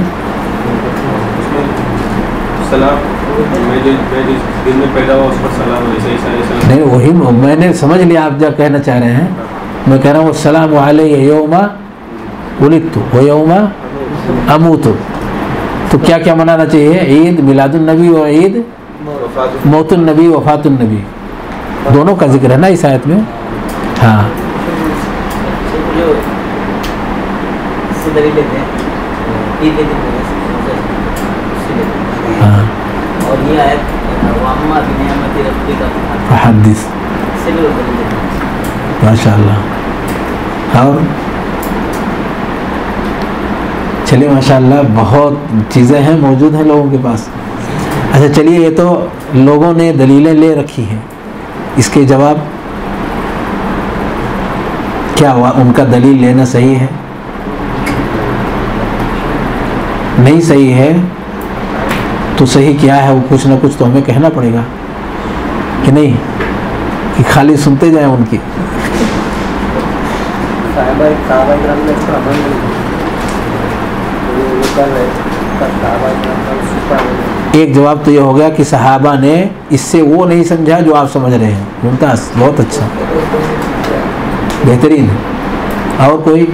نہیں وہی میں نے سمجھ لیا آپ جو کہنا چاہ رہے ہیں، میں کہہ رہا ہوں السلام علیہ یوم ولدت و یوم اموت، تو کیا کیا منانا چاہیے؟ عید میلاد النبی اور عید موت النبی وفات النبی، دونوں کا ذکر ہے نا اس آیت میں۔ ہاں ہاں اور یہ آیت وَأَمَّا بِنِعْمَتِ رَبِّكَ حدیث، ماشاء اللہ۔ اور چلیے ماشاءاللہ بہت چیزیں ہیں موجود ہیں لوگوں کے پاس. اچھا چلیے یہ تو لوگوں نے دلیلیں لے رکھی ہیں, اس کے جواب کیا ہوا؟ ان کا دلیل لینا صحیح ہے؟ نہیں صحیح ہے تو صحیح کیا ہے وہ کچھ نہ کچھ تو ہمیں کہنا پڑے گا کہ نہیں کہ خالی سنتے جائیں ان کی. ایک جواب تو یہ ہو گیا کہ صحابہ نے اس سے وہ نہیں سمجھا جو آپ سمجھ رہے ہیں. ممتاز, بہت اچھا, بہترین. اور کوئی؟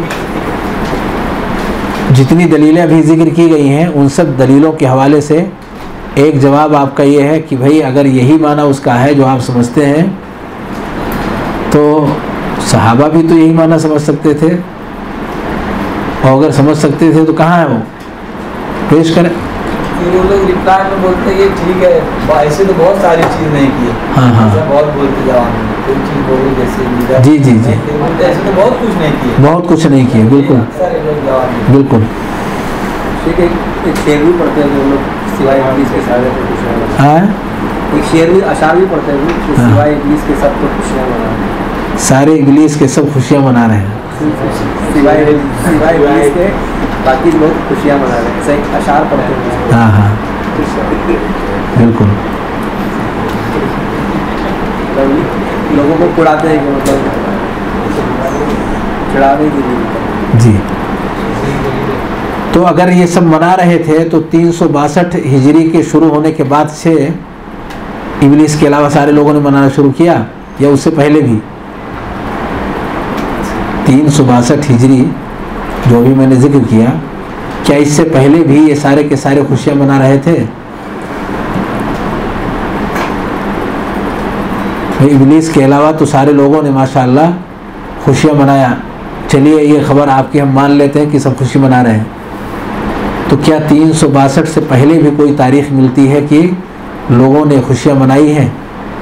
جتنی دلیلیں ابھی ذکر کی گئی ہیں ان سب دلیلوں کے حوالے سے ایک جواب آپ کا یہ ہے کہ بھائی اگر یہی معنی اس کا ہے جو آپ سمجھتے ہیں تو صحابہ بھی تو یہی معنی سمجھ سکتے تھے, اور اگر سمجھ سکتے تھے تو کہاں ہے وہ؟ پیش کریں. پھر وہ لوگ ریپلائی میں بولتے ہیں کہ ٹھیک ہے ایسے تو بہت ساری چیز نہیں کی ہے. ہاں ہاں بہت بولتے جواب میں کوئی چیز بولو جیسے جی جی جی ایسے تو بہت کچھ نہیں کیے, بہت کچھ نہیں کیے. بالکل سارے لوگ جواب بالکل. ایک شعر بھی پڑھتے ہیں جو لوگ سوائے ابلیس کے سارے کو خوشیاں مناتے ہیں. ہاں ایک شعر بھی اشعار بھی پڑھتے ہیں کہ سوائے ابلیس کے سب کو خوشیاں مناتے ہیں. سارے ابلیس کے سب خوشیاں منا رہے ہیں. سوائے ابلیس کے باقی لوگ خوشیاں منا رہے ہیں. ایسا ایک اشعار پڑھتے ہیں. ہاں ہاں بالکل. لوگوں کو پڑھاتے ہیں کہ مطلب چڑھانے کے لیے. جی تو اگر یہ سب منا رہے تھے تو 362 ہجری کے شروع ہونے کے بعد سے ابلیس کے علاوہ سارے لوگوں نے منانا شروع کیا یا اس سے پہلے بھی؟ 362 ہجری جو بھی میں نے ذکر کیا, کیا اس سے پہلے بھی یہ سارے کے سارے خوشیاں منا رہے تھے؟ ابلیس کے علاوہ تو سارے لوگوں نے ماشاءاللہ خوشیاں منایا. چلیے یہ خبر آپ کی ہم مان لیتے ہیں کہ سب خوشی منا رہے ہیں, تو کیا 362 سے پہلے بھی کوئی تاریخ ملتی ہے کہ لوگوں نے خوشیاں منائی ہیں؟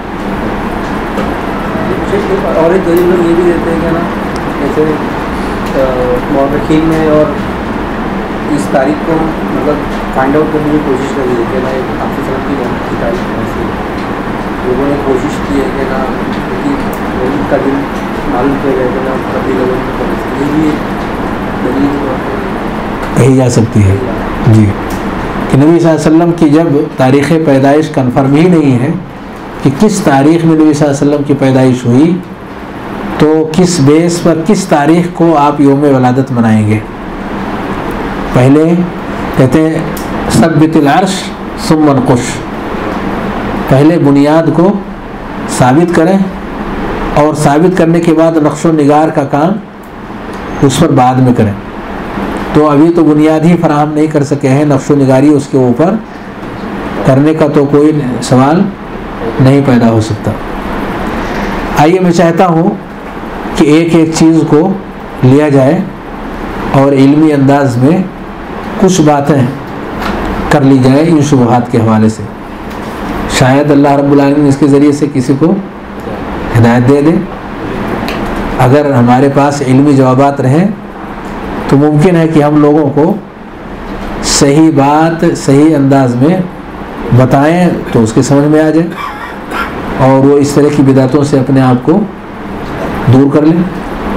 اور ایک دلیل لوگ یہ بھی دیتے ہیں کہ نا جیسے مورخین میں اور اس تاریخ کو مطلب فائنڈ آؤٹ کرنے کی کوشش کری ہے کہ نا ایک حافظ صاحب کی محنت کی تاریخ میں لوگوں نے کوشش کی ہے کہ نا مولد کا دن معلوم کیا جائے کہ نا کبھی لوگوں کو یہ بھی دلیل کہی جا سکتی ہے. جی کہ نبی صلی اللہ علیہ وسلم کی جب تاریخ پیدائش کنفرم ہی نہیں ہے کہ کس تاریخ میں نبی صلی اللہ علیہ وسلم کی پیدائش ہوئی, تو کس بیس پر کس تاریخ کو آپ یوم ولادت منائیں گے؟ پہلے کہتے ہیں ثبت العرش ثم انقش, پہلے بنیاد کو ثابت کریں اور ثابت کرنے کے بعد نقش و نگار کا کام اس پر بعد میں کریں. تو ابھی تو بنیاد ہی فراہم نہیں کر سکے ہیں, نقش و نگاری اس کے اوپر کرنے کا تو کوئی سوال نہیں پیدا ہو سکتا. آئیے میں چاہتا ہوں کہ ایک ایک چیز کو لیا جائے اور علمی انداز میں کچھ باتیں کر لی جائیں ان شبہات کے حوالے سے. شاید اللہ رب العالمین اس کے ذریعے سے کسی کو ہدایت دے دے. اگر ہمارے پاس علمی جوابات رہیں تو ممکن ہے کہ ہم لوگوں کو صحیح بات صحیح انداز میں بتائیں تو اس کی سمجھ میں آ جائے اور وہ اس طرح کی بدعتوں سے اپنے آپ کو دور کر لیں.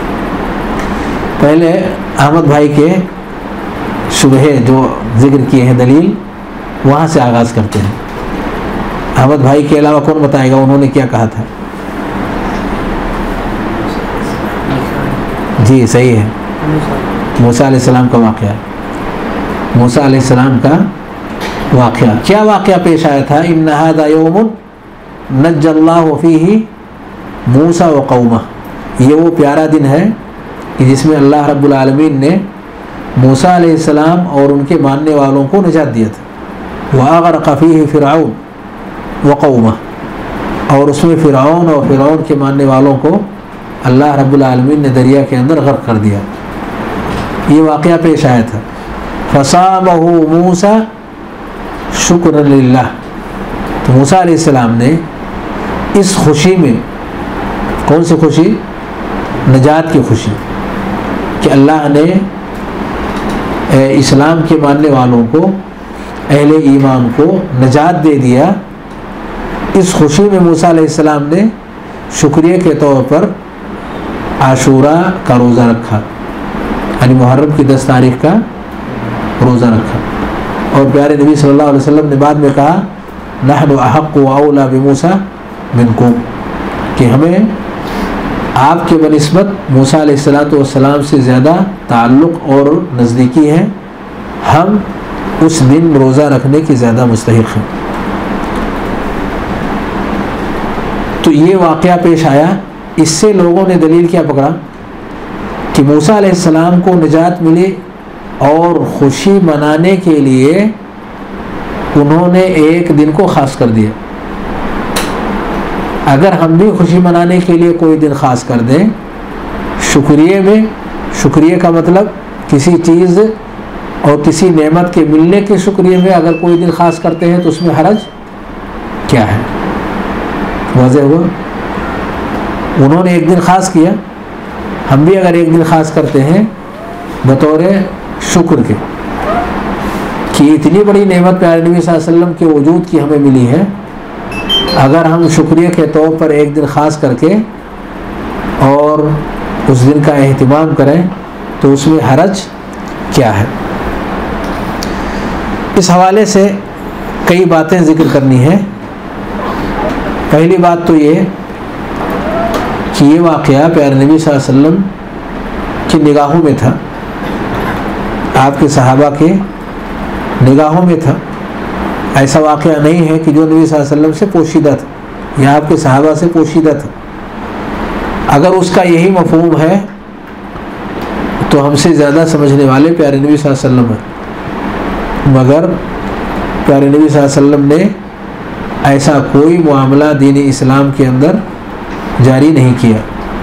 پہلے احمد بھائی کے شبہے جو ذکر کیے ہیں دلیل, وہاں سے آغاز کرتے ہیں. احمد بھائی کے علاوہ کون بتائے گا انہوں نے کیا کہا تھا؟ جی صحیح ہے, موسیٰ علیہ السلام کا واقعہ. موسیٰ علیہ السلام کا واقعہ کیا واقعہ پیش آیا تھا؟ ان ھذا یوم نجی اللہ فیہ موسیٰ وقومہ, یہ وہ پیارا دن ہے کہ جس میں اللہ رب العالمین نے موسیٰ علیہ السلام اور ان کے ماننے والوں کو نجات دیا تھا. وَأَغْرَقَ فِيهِ فِرْعَوْنَ وَقَوْمَهُ, اور اس میں فرعون اور فرعون کے ماننے والوں کو اللہ رب العالمین نے دریا کے اندر غرق کر دیا. یہ واقعہ پیش آیا تھا. فَصَامَهُ مُوسَى شُكْرًا لِلَّهِ, تو موسیٰ علیہ السلام نے اس خوشی میں, کون سی خوشی؟ نجات کی خوشی, کہ اللہ نے اسلام کے ماننے والوں کو، اہل ایمان کو نجات دے دیا، اس خوشی میں موسیٰ علیہ السلام نے شکریہ کے طور پر عاشورہ کا روزہ رکھا، یعنی محرم کی 10 تاریخ کا روزہ رکھا۔ اور پیارے نبی صلی اللہ علیہ وسلم نے بعد میں کہا نحن احق و اولی بموسیٰ منکم، کہ ہمیں آپ کے بنسبت موسیٰ علیہ السلام سے زیادہ تعلق اور نزدیکی ہے، ہم اس دن روزہ رکھنے کی زیادہ مستحق ہیں۔ تو یہ واقعہ پیش آیا، اس سے لوگوں نے دلیل کیا پکڑا کہ موسیٰ علیہ السلام کو نجات ملی اور خوشی منانے کے لیے انہوں نے ایک دن کو خاص کر دیا۔ اگر ہم بھی خوشی منانے کے لیے کوئی دن خاص کر دیں، شکریہ میں، شکریہ کا مطلب کسی چیز اور کسی نعمت کے ملنے کے شکریہ میں اگر کوئی دن خاص کرتے ہیں تو اس میں حرج کیا ہے؟ واضح ہوا؟ انہوں نے ایک دن خاص کیا، ہم بھی اگر ایک دن خاص کرتے ہیں بطور شکر کے کہ اتنی بڑی نعمت پیارے نبی صلی اللہ علیہ وسلم کے وجود کی ہمیں ملی ہے، اگر ہم شکریہ کے طور پر ایک دن خاص کر کے اور اس دن کا اہتمام کریں تو اس میں حرج کیا ہے؟ اس حوالے سے کئی باتیں ذکر کرنی ہیں۔ پہلی بات تو یہ کہ یہ واقعہ پیارے نبی صلی اللہ علیہ وسلم کی نگاہوں میں تھا، آپ کے صحابہ کے نگاہوں میں تھا۔ ایسا واقعہ نہیں ہے کہ جو نبی صلی اللہ علیہ وسلم سے پوشیدہ تھا یا آپ کے صحابہ سے پوشیدہ تھا۔ اگر اس کا یہی مفہوم ہے تو ہم سے زیادہ سمجھنے والے پیارے نبی صلی اللہ علیہ وسلم ہیں، مگر پیارے نبی صلی اللہ علیہ وسلم نے ایسا کوئی معاملہ دین اسلام کے اندر جاری نہیں کیا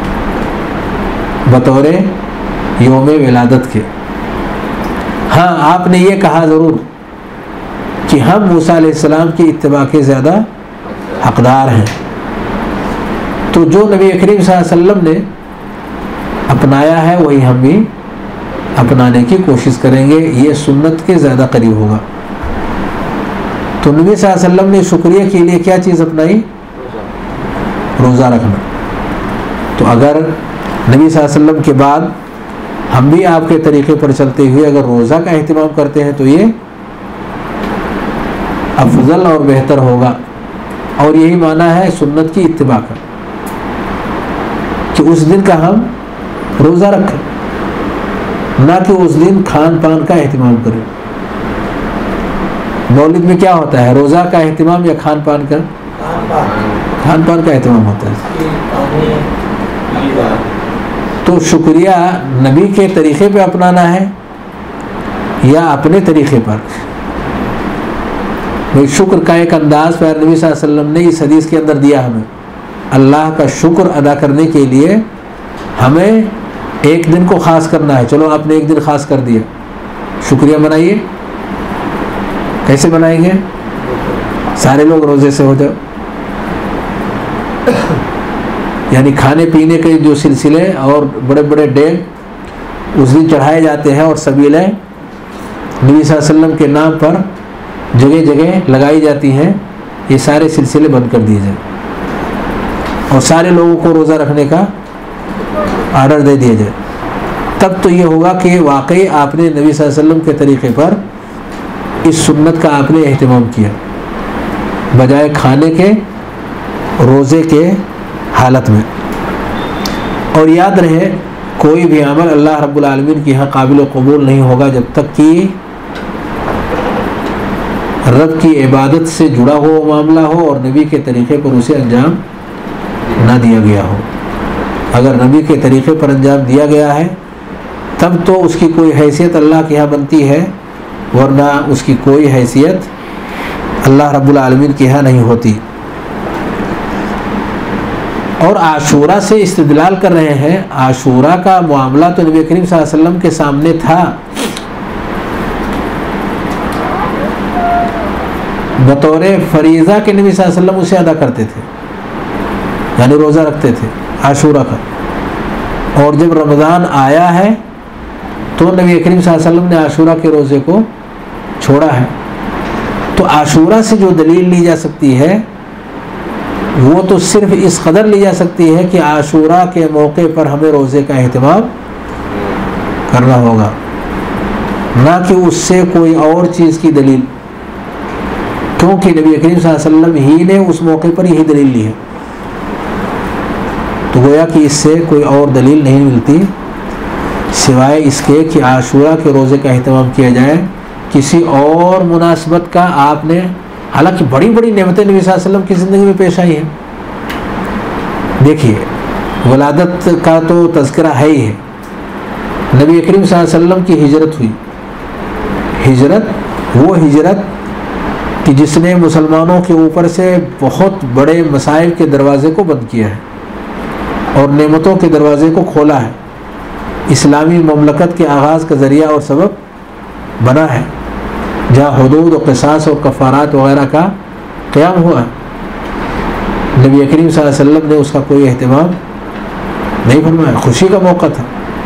بطور یوم ولادت کے۔ ہاں آپ نے یہ کہا ضرور کہ ہم موسیٰ علیہ السلام کی اتباع کے زیادہ حقدار ہیں، تو جو نبی کریم صلی اللہ علیہ وسلم نے اپنایا ہے وہی ہم بھی اپنانے کی کوشش کریں گے، یہ سنت کے زیادہ قریب ہوگا۔ تو نبی صلی اللہ علیہ وسلم نے شکریہ کے لیے کیا چیز اپنائی؟ روزہ رکھنا۔ تو اگر نبی صلی اللہ علیہ وسلم کے بعد ہم بھی آپ کے طریقے پر چلتے ہوئے اگر روزہ کا اہتمام کرتے ہیں تو یہ افضل اور بہتر ہوگا، اور یہی معنی ہے سنت کی اتباع کا کہ اس دن کا ہم روزہ رکھیں، نہ کہ اس دن کھان پان کا اہتمام کریں۔ مولد میں کیا ہوتا ہے؟ روزہ کا اہتمام یا کھان پان کا؟ کھان پان کا اہتمام ہوتا ہے۔ تو شکریہ نبی کے طریقے پہ اپنانا ہے یا اپنے طریقے پر؟ شکر کا ایک انداز پیارے نبی صلی اللہ علیہ وسلم نے اس حدیث کے اندر دیا ہمیں۔ اللہ کا شکر ادا کرنے کے لیے ہمیں ایک دن کو خاص کرنا ہے۔ چلو آپ نے ایک دن خاص کر دیا، شکریہ منائیے۔ کیسے منائیں گے؟ سارے لوگ روزے سے ہو جاؤ، یعنی کھانے پینے کے جو سلسلے اور بڑے بڑے ڈیگ اس دن چڑھائے جاتے ہیں اور سبیلیں نبی صلی اللہ علیہ وسلم کے نام پر جگہ جگہ لگائی جاتی ہیں، یہ سارے سلسلے بند کر دیے جائیں اور سارے لوگوں کو روزہ رکھنے کا آرڈر دے دیا جائے۔ تب تو یہ ہوگا کہ واقعی آپ نے نبی صلی اللہ علیہ وسلم کے طریقے پر اس سنت کا آپ نے اہتمام کیا، بجائے کھانے کے، روزے کے حالت میں۔ اور یاد رہے کوئی بھی عمل اللہ رب العالمین کی یہاں قابل قبول نہیں ہوگا جب تک کہ رب کی عبادت سے جڑا ہوا معاملہ ہو اور نبی کے طریقے پر اسے انجام نہ دیا گیا ہو۔ اگر نبی کے طریقے پر انجام دیا گیا ہے تب تو اس کی کوئی حیثیت اللہ کے یہاں بنتی ہے، ورنہ اس کی کوئی حیثیت اللہ رب العالمین کے یہاں نہیں ہوتی۔ اور عاشورہ سے استدلال کر رہے ہیں، عاشورہ کا معاملہ تو نبی کریم صلی اللہ علیہ وسلم کے سامنے تھا، بطور فریضہ کے نبی صلی اللہ علیہ وسلم اسے ادا کرتے تھے، یعنی روزہ رکھتے تھے عاشورہ کا۔ اور جب رمضان آیا ہے تو نبی کریم صلی اللہ علیہ وسلم نے عاشورہ کے روزے کو چھوڑا ہے۔ تو عاشورہ سے جو دلیل لی جا سکتی ہے وہ تو صرف اس قدر لی جا سکتی ہے کہ عاشورہ کے موقع پر ہمیں روزے کا اہتمام کرنا ہوگا، نہ کہ اس سے کوئی اور چیز کی دلیل، کیونکہ نبی کریم صلی اللہ علیہ وسلم ہی نے اس موقع پر یہی دلیل لی ہے۔ تو گویا کہ اس سے کوئی اور دلیل نہیں ملتی سوائے اس کے کہ عاشورہ کے روزے کا اہتمام کیا جائے۔ کسی اور مناسبت کا آپ نے، حالانکہ بڑی بڑی نعمتیں نبی صلی اللہ علیہ وسلم کی زندگی میں پیش آئی ہیں۔ دیکھیے ولادت کا تو تذکرہ ہے ہی ہے، نبی کریم صلی اللہ علیہ وسلم کی ہجرت ہوئی، وہ ہجرت کہ جس نے مسلمانوں کے اوپر سے بہت بڑے مسائل کے دروازے کو بند کیا ہے اور نعمتوں کے دروازے کو کھولا ہے، اسلامی مملکت کے آغاز کا ذریعہ اور سبب بنا ہے، جہاں حدود و قصاص اور کفارات وغیرہ کا قیام ہوا۔ نبی کریم صلی اللہ علیہ وسلم نے اس کا کوئی اہتمام نہیں فرمایا، خوشی کا موقع تھا۔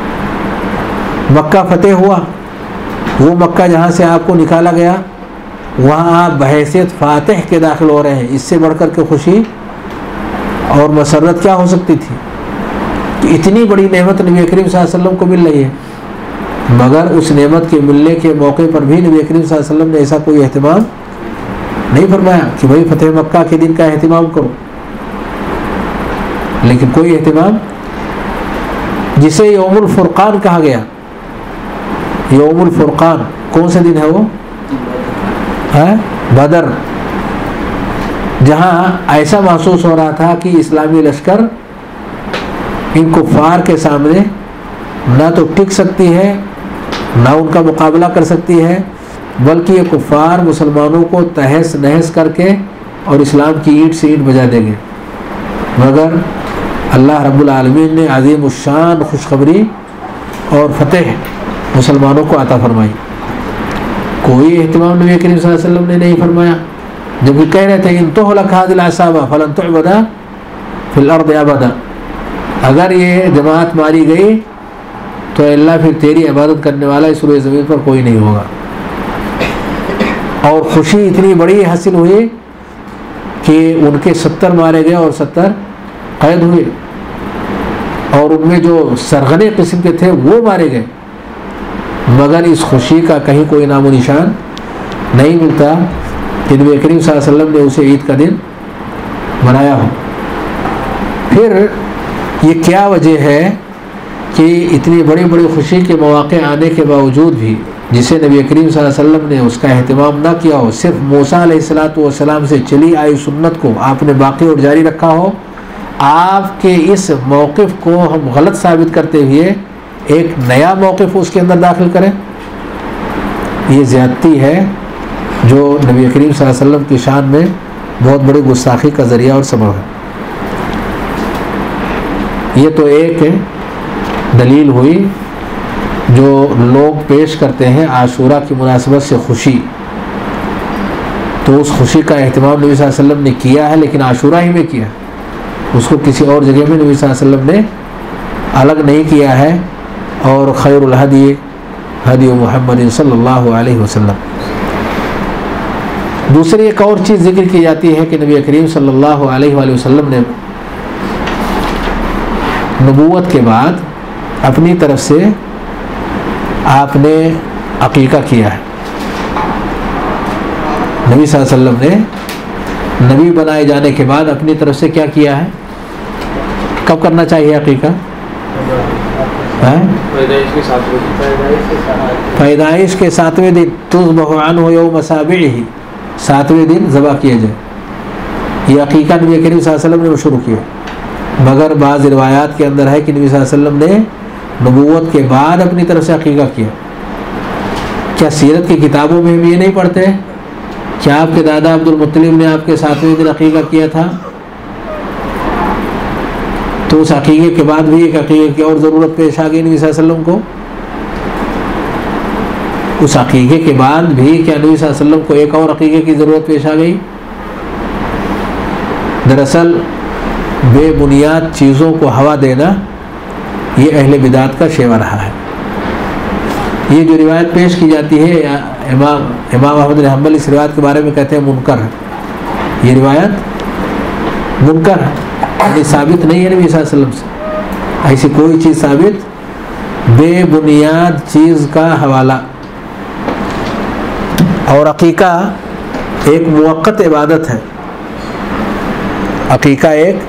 مکہ فتح ہوا، وہ مکہ جہاں سے آپ کو نکالا گیا وہاں آپ بحیثیت فاتح کے داخل ہو رہے ہیں، اس سے بڑھ کر کے خوشی اور مسرت کیا ہو سکتی تھی؟ کہ اتنی بڑی نعمت نبی کریم صلی اللہ علیہ وسلم کو مل رہی ہے، مگر اس نعمت کے ملنے کے موقع پر بھی نبی کریم صلی اللہ علیہ وسلم نے ایسا کوئی اہتمام نہیں فرمایا کہ بھائی فتح مکہ کے دن کا اہتمام کرو، لیکن کوئی اہتمام، جسے یوم الفرقان کہا گیا۔ یوم الفرقان کون سے دن ہے وہ؟ بدر، جہاں ایسا محسوس ہو رہا تھا کہ اسلامی لشکر ان کفار کے سامنے نہ تو ٹک سکتی ہے نہ ان کا مقابلہ کر سکتی ہے، بلکہ یہ کفار مسلمانوں کو تہس نہس کر کے اور اسلام کی اینٹ سے اینٹ بجا دیں گے، مگر اللہ رب العالمین نے عظیم الشان خوشخبری اور فتح مسلمانوں کو عطا فرمائی۔ کوئی اہتمام نبی کریم صلی اللہ علیہ وسلم نے نہیں فرمایا، جبکہ کہہ رہے تھے ان تہلک هذه العصابہ فلن تعبد فی الارض ابدا، اگر یہ جماعت ماری گئی تو اللہ پھر تیری عبادت کرنے والا اس روئے زمین پر کوئی نہیں ہوگا۔ اور خوشی اتنی بڑی حاصل ہوئی کہ ان کے 70 مارے گئے اور 70 قید ہوئے، اور ان میں جو سرغنے قسم کے تھے وہ مارے گئے، مگر اس خوشی کا کہیں کوئی نام و نشان نہیں ملتا کہ نبی کریم صلی اللہ علیہ وسلم نے اسے عید کا دن منایا ہو۔ پھر یہ کیا وجہ ہے کہ اتنی بڑی بڑی خوشی کے مواقع آنے کے باوجود بھی جسے نبی کریم صلی اللہ علیہ وسلم نے اس کا اہتمام نہ کیا ہو، صرف موسیٰ علیہ السلام سے چلی آئی سنت کو آپ نے باقی اور جاری رکھا ہو، آپ کے اس موقف کو ہم غلط ثابت کرتے ہوئے ایک نیا موقف اس کے اندر داخل کریں، یہ زیادتی ہے جو نبی کریم صلی اللہ علیہ وسلم کی شان میں بہت بڑی گستاخی کا ذریعہ اور سبب ہے۔ یہ تو ایک دلیل ہوئی جو لوگ پیش کرتے ہیں عاشورہ کی مناسبت سے خوشی، تو اس خوشی کا اہتمام نبی صلی اللہ علیہ وسلم نے کیا ہے، لیکن عاشورہ ہی میں کیا، اس کو کسی اور جگہ میں نبی صلی اللہ علیہ وسلم نے الگ نہیں کیا ہے۔ اور خیر الہدی ہدی محمد صلی اللہ علیہ وسلم۔ دوسری ایک اور چیز ذکر کی جاتی ہے کہ نبی کریم صلی اللہ علیہ وآلہ وسلم نے نبوت کے بعد اپنی طرف سے آپ نے عقیقہ کیا ہے۔ نبی صلی اللہ علیہ وسلم نے نبی بنائے جانے کے بعد اپنی طرف سے کیا کیا ہے؟ کب کرنا چاہیے عقیقہ؟ پیدائش کے 7ویں دن، تذبح عنہ یوم سابعہ، 7ویں دن ذبح کیا جائے، یہ عقیقہ نبی کریم صلی اللہ علیہ وسلم نے شروع کیا، مگر بعض روایات کے اندر ہے کہ نبی صلی اللہ علیہ وسلم نے نبوت کے بعد اپنی طرف سے عقیقہ کیا۔ کیا سیرت کی کتابوں میں ہم یہ نہیں پڑھتے کیا آپ کے دادا عبد المطلب نے آپ کے 7ویں دن عقیقہ کیا تھا؟ تو اس عقیقے کے بعد بھی ایک عقیقے کی اور ضرورت پیش آ گئی نبی صلی اللہ علیہ وسلم کو، اس عقیقے کے بعد بھی کیا نبی صلی اللہ علیہ وسلم کو ایک اور عقیقے کی ضرورت پیش آ گئی؟ دراصل بے بنیاد چیزوں کو ہوا دینا یہ اہل بدعت کا شیوا رہا ہے۔ یہ جو روایت پیش کی جاتی ہے امام احمد بن حنبل اس روایت کے بارے میں کہتے ہیں منکر ہے، یہ روایت منکر ہے، یعنی ثابت نہیں ہے نبی صلی اللہ علیہ وسلم سے ایسی کوئی چیز ثابت، بے بنیاد چیز کا حوالہ۔ اور عقیقہ ایک موقت عبادت ہے، عقیقہ ایک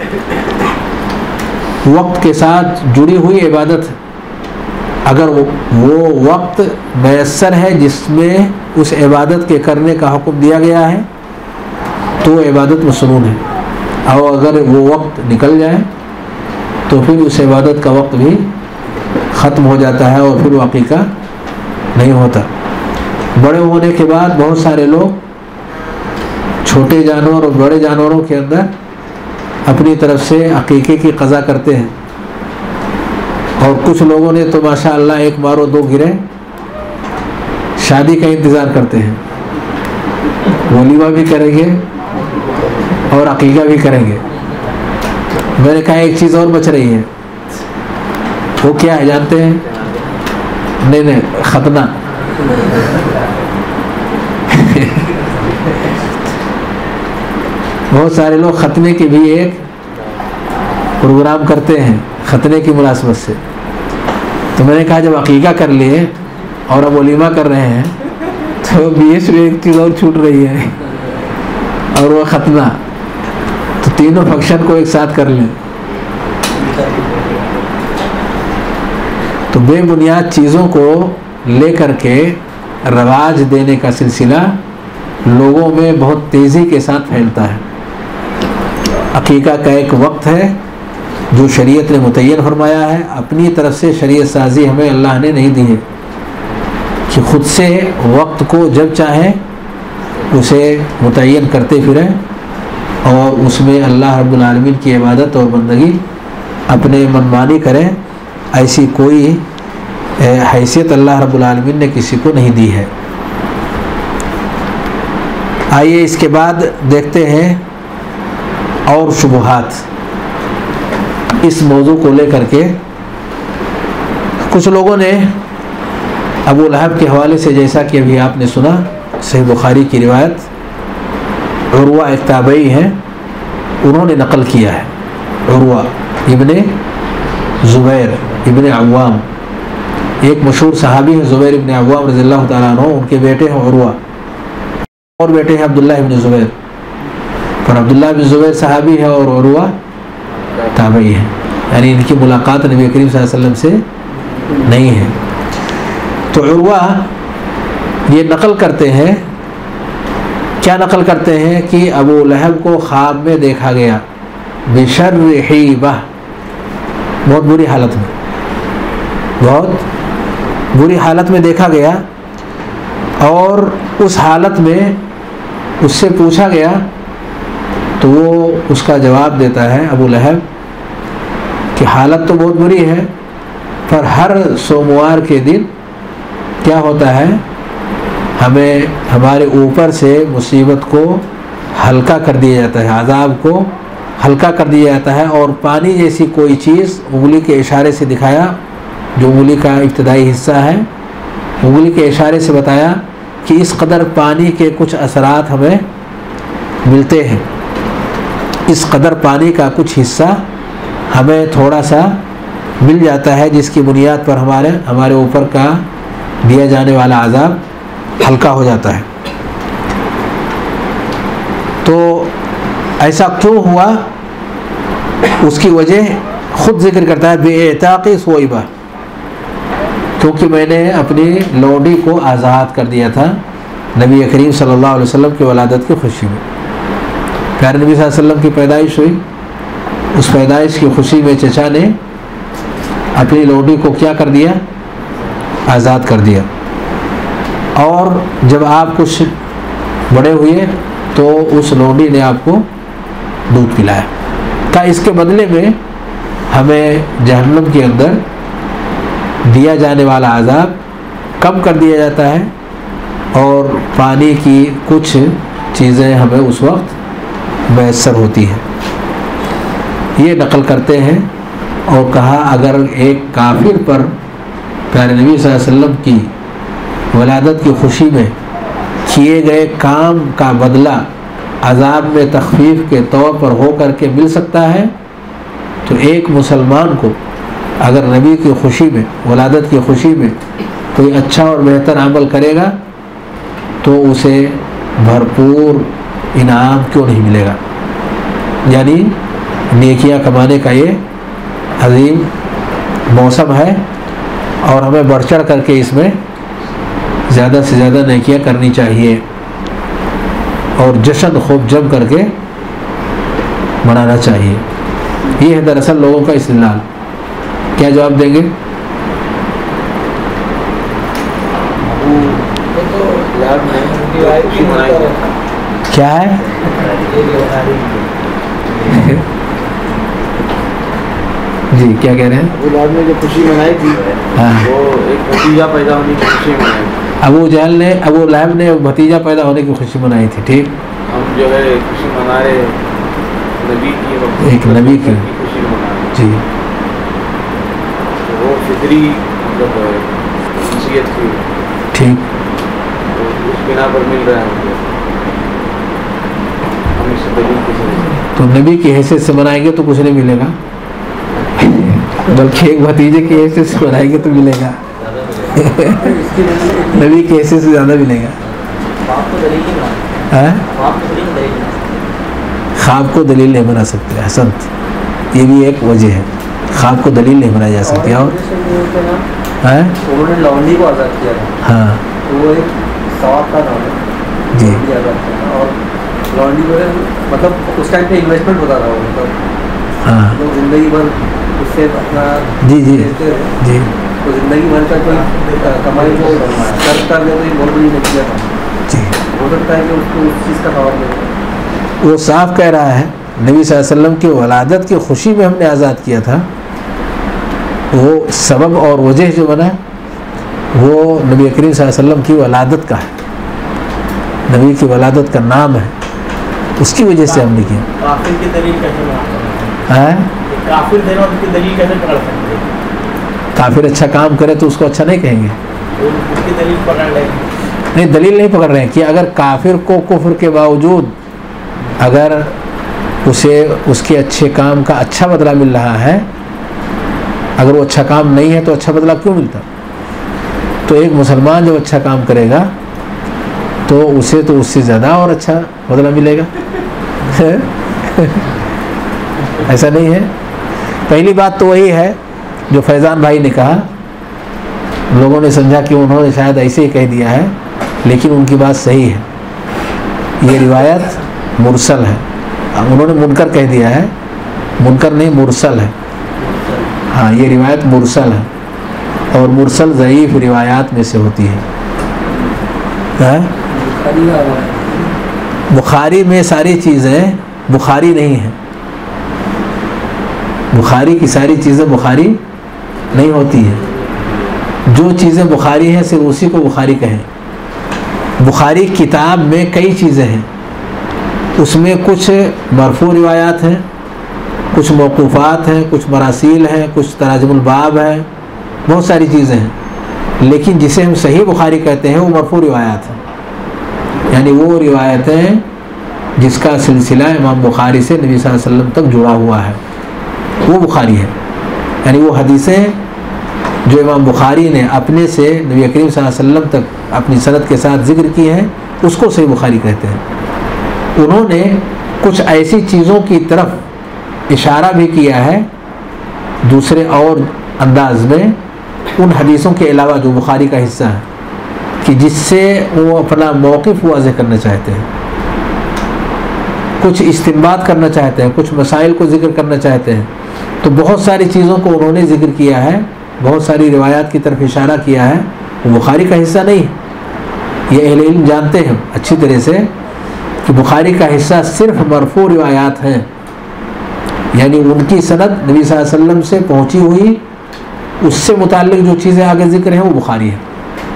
وقت کے ساتھ جڑی ہوئی عبادت ہے، اگر وہ وقت میسر ہے جس میں اس عبادت کے کرنے کا حکم دیا گیا ہے تو عبادت مسنون ہے، اور اگر وہ وقت نکل جائے تو پھر اس عبادت کا وقت بھی ختم ہو جاتا ہے اور پھر وہ عقیقہ نہیں ہوتا۔ بڑے ہونے کے بعد بہت سارے لوگ چھوٹے جانور اور بڑے جانوروں کے اندر اپنی طرف سے عقیقے کی قضا کرتے ہیں، اور کچھ لوگوں نے تو ماشاء اللہ ایک مارو دو گرے شادی کا انتظار کرتے ہیں، ولیمہ بھی کریں گے اور عقیقہ بھی کریں گے۔ میں نے کہا ایک چیز اور بچ رہی ہے، وہ کیا ہے جانتے ہیں؟ نہیں ختنہ۔ بہت سارے لوگ ختنے کی بھی ایک پروگرام کرتے ہیں ختنے کی مناسبت سے، تو میں نے کہا جب عقیقہ کر لیے اور اب ولیمہ کر رہے ہیں تو بیچ میں ایک چیز اور چھوٹ رہی ہے اور وہ ختنہ، تو تینوں فنکشن کو ایک ساتھ کر لیں۔ تو بے بنیاد چیزوں کو لے کر کے رواج دینے کا سلسلہ لوگوں میں بہت تیزی کے ساتھ پھیلتا ہے۔ عقیقہ کا ایک وقت ہے جو شریعت نے متعین فرمایا ہے، اپنی طرف سے شریعت سازی ہمیں اللہ نے نہیں دی ہے کہ خود سے وقت کو جب چاہیں اسے متعین کرتے پھریں اور اس میں اللہ رب العالمین کی عبادت اور بندگی اپنے منمانی کریں، ایسی کوئی حیثیت اللہ رب العالمین نے کسی کو نہیں دی ہے۔ آئیے اس کے بعد دیکھتے ہیں اور شبہات اس موضوع کو لے کر کے۔ کچھ لوگوں نے ابو لہب کے حوالے سے، جیسا کہ ابھی آپ نے سنا صحیح بخاری کی روایت، عروہ ایک تابعی ہیں، انہوں نے نقل کیا ہے، عروہ ابن زبیر ابن عوام، ایک مشہور صحابی ہیں زبیر ابن عوام رضی اللہ تعالیٰ عنہ، ان کے بیٹے ہیں عروہ اور بیٹے ہیں عبداللہ ابن زبیر، پر عبداللہ ابن زبیر صحابی ہے اور عروہ تابعی ہے، یعنی ان کی ملاقات نبی کریم صلی اللہ علیہ وسلم سے نہیں ہے۔ تو عروہ یہ نقل کرتے ہیں، کیا نقل کرتے ہیں کہ ابو لہب کو خواب میں دیکھا گیا بشر حیبہ، بہت بری حالت میں، بہت بری حالت میں دیکھا گیا، اور اس حالت میں اس سے پوچھا گیا تو وہ اس کا جواب دیتا ہے ابو لہب کہ حالت تو بہت بری ہے، پر ہر سوموار کے دن کیا ہوتا ہے، ہمیں ہمارے اوپر سے مصیبت کو ہلکا کر دیا جاتا ہے، عذاب کو ہلکا کر دیا جاتا ہے، اور پانی جیسی کوئی چیز انگلی کے اشارے سے دکھایا، جو انگلی کا ابتدائی حصہ ہے، انگلی کے اشارے سے بتایا کہ اس قدر پانی کے کچھ اثرات ہمیں ملتے ہیں، اس قدر پانی کا کچھ حصہ ہمیں تھوڑا سا مل جاتا ہے، جس کی بنیاد پر ہمارے اوپر کا دیا جانے والا عذاب ہلکا ہو جاتا ہے۔ تو ایسا کیوں ہوا، اس کی وجہ خود ذکر کرتا ہے بے اعتاق سوئبہ، کیونکہ میں نے اپنی لونڈی کو آزاد کر دیا تھا نبی کریم صلی اللہ علیہ وسلم کی ولادت کی خوشی میں۔ پیارے نبی صلی اللہ علیہ وسلم کی پیدائش ہوئی، اس پیدائش کی خوشی میں چچا نے اپنی لونڈی کو کیا کر دیا، آزاد کر دیا، اور جب آپ کچھ بڑے ہوئے تو اس لونڈی نے آپ کو دودھ پلایا، کہ اس کے بدلے میں ہمیں جہنم کے اندر دیا جانے والا عذاب کم کر دیا جاتا ہے، اور پانی کی کچھ چیزیں ہمیں اس وقت میسر ہوتی ہیں۔ یہ نقل کرتے ہیں، اور کہا اگر ایک کافر پر پیارے نبی صلی اللہ علیہ وسلم کی ولادت کی خوشی میں کیے گئے کام کا بدلہ عذاب میں تخفیف کے طور پر ہو کر کے مل سکتا ہے، تو ایک مسلمان کو اگر نبی کی خوشی میں، ولادت کی خوشی میں کوئی اچھا اور بہتر عمل کرے گا تو اسے بھرپور انعام کیوں نہیں ملے گا؟ یعنی نیکیاں کمانے کا یہ عظیم موسم ہے، اور ہمیں بڑھ چڑھ کر کے اس میں زیادہ سے زیادہ نیکیاں کرنی چاہیے اور جشن خوب جم کر کے منانا چاہیے۔ یہ ہے دراصل لوگوں کا استدلال۔ کیا جواب دیں گے؟ کیا ہے؟ جی کیا کہہ رہے ہیں؟ اولاد نے جو خوشی منائی تھی وہ ایک بھتیجا پیدا ہونے کی خوشی منائی تھی۔ ابو جہل نے، ابو لہب نے بھتیجا پیدا ہونے کی خوشی منائی تھی، ٹھیک۔ ہم جو ہے خوشی منا رہے نبی کی، ایک نبی کی خوشی منا رہے، جی، وہ فطری مطلب خصوصیت کی، ٹھیک، اس بنا پر مل رہا ہے ہم اس دلیل کے ذریعے۔ تو نبی کی حیثیت سے منائیں گے تو کچھ نہیں ملے گا، بلکہ ایک بھتیجے کی حیثیت سے منائیں گے تو ملے گا، نبی کی حیثیت سے زیادہ ملے گا۔ خواب کو دلیل نہیں بنا سکتے، حسنت، یہ بھی ایک وجہ ہے، خواب کو دلیل نہیں بنائی جا سکتی۔ اور انہوں نے لونڈی کو آزاد کیا تھا، ہاں تو وہ ایک ثواب کا نام ہے جی، اور لونڈی جو ہے مطلب اس ٹائم پہ انویسٹمنٹ ہوتا تھا، وہ مطلب ہاں لوگ زندگی بھر اس سے اپنا جی جی دیتے رہے، جی تو زندگی بھر کا کوئی کمائی کو خرچ کر دے تو یہ بہت بڑی نتیجہ تھا، جی۔ ہو سکتا ہے کہ اس کو اس چیز کا ثواب ملے۔ وہ صاف کہہ رہا ہے نبی صلی اللہ علیہ وسلم کی ولادت کی خوشی میں ہم نے آزاد کیا تھا، وہ سبب اور وجہ جو بنا وہ نبی کریم صلی اللہ علیہ وسلم کی ولادت کا ہے، نبی کی ولادت کا نام ہے، اس کی وجہ سے ہم نے کیا۔ کافر کی دلیل کیسے بنا ہے کافر دینا کی دلیل کیسے پکڑ سکتے ہیں؟ کافر اچھا کام کرے تو اس کو اچھا نہیں کہیں گے، اس کی دلیل پکڑ لیں گے؟ نہیں، دلیل نہیں پکڑ رہے ہیں کہ اگر کافر کو کفر کے باوجود اگر اسے اس کے اچھے کام کا اچھا بدلہ مل رہا ہے، اگر وہ اچھا کام نہیں ہے تو اچھا بدلہ کیوں ملتا؟ تو ایک مسلمان جب اچھا کام کرے گا تو اسے تو اس سے زیادہ اور اچھا بدلہ ملے گا، ایسا نہیں ہے؟ پہلی بات تو وہی ہے جو فیضان بھائی نے کہا، لوگوں نے سمجھا کہ انہوں نے شاید ایسے ہی کہہ دیا ہے، لیکن ان کی بات صحیح ہے، یہ روایت مرسل ہے، انہوں نے منکر کہہ دیا ہے، منکر نہیں مرسل ہے، ہاں یہ روایت مرسل ہے، اور مرسل ضعیف روایات میں سے ہوتی ہے۔ بخاری میں ساری چیزیں بخاری نہیں ہیں، بخاری کی ساری چیزیں بخاری نہیں ہوتی ہیں، جو چیزیں بخاری ہیں صرف اسی کو بخاری کہیں۔ بخاری کتاب میں کئی چیزیں ہیں، اس میں کچھ مرفوع روایات ہیں، کچھ موقوفات ہیں، کچھ مراسیل ہیں، کچھ تراجم الباب ہیں، بہت ساری چیزیں ہیں، لیکن جسے ہم صحیح بخاری کہتے ہیں وہ مرفوع روایات ہیں، یعنی وہ روایتیں جس کا سلسلہ امام بخاری سے نبی صلی اللہ علیہ وسلم تک جڑا ہوا ہے وہ بخاری ہے، یعنی وہ حدیثیں جو امام بخاری نے اپنے سے نبی کریم صلی اللہ علیہ وسلم تک اپنی سند کے ساتھ ذکر کی ہیں اس کو صحیح بخاری کہتے ہیں۔ انہوں نے کچھ ایسی چیزوں کی طرف اشارہ بھی کیا ہے دوسرے اور انداز میں ان حدیثوں کے علاوہ جو بخاری کا حصہ ہے، کہ جس سے وہ اپنا موقف واضح کرنا چاہتے ہیں، کچھ استنباط کرنا چاہتے ہیں، کچھ مسائل کو ذکر کرنا چاہتے ہیں، تو بہت ساری چیزوں کو انہوں نے ذکر کیا ہے، بہت ساری روایات کی طرف اشارہ کیا ہے، وہ بخاری کا حصہ نہیں ہے۔ یہ اہل علم جانتے ہیں اچھی طرح سے کہ بخاری کا حصہ صرف مرفوع روایات ہیں، یعنی ان کی سند نبی صلی اللہ علیہ وسلم سے پہنچی ہوئی، اس سے متعلق جو چیزیں آگے ذکر ہیں وہ بخاری ہے۔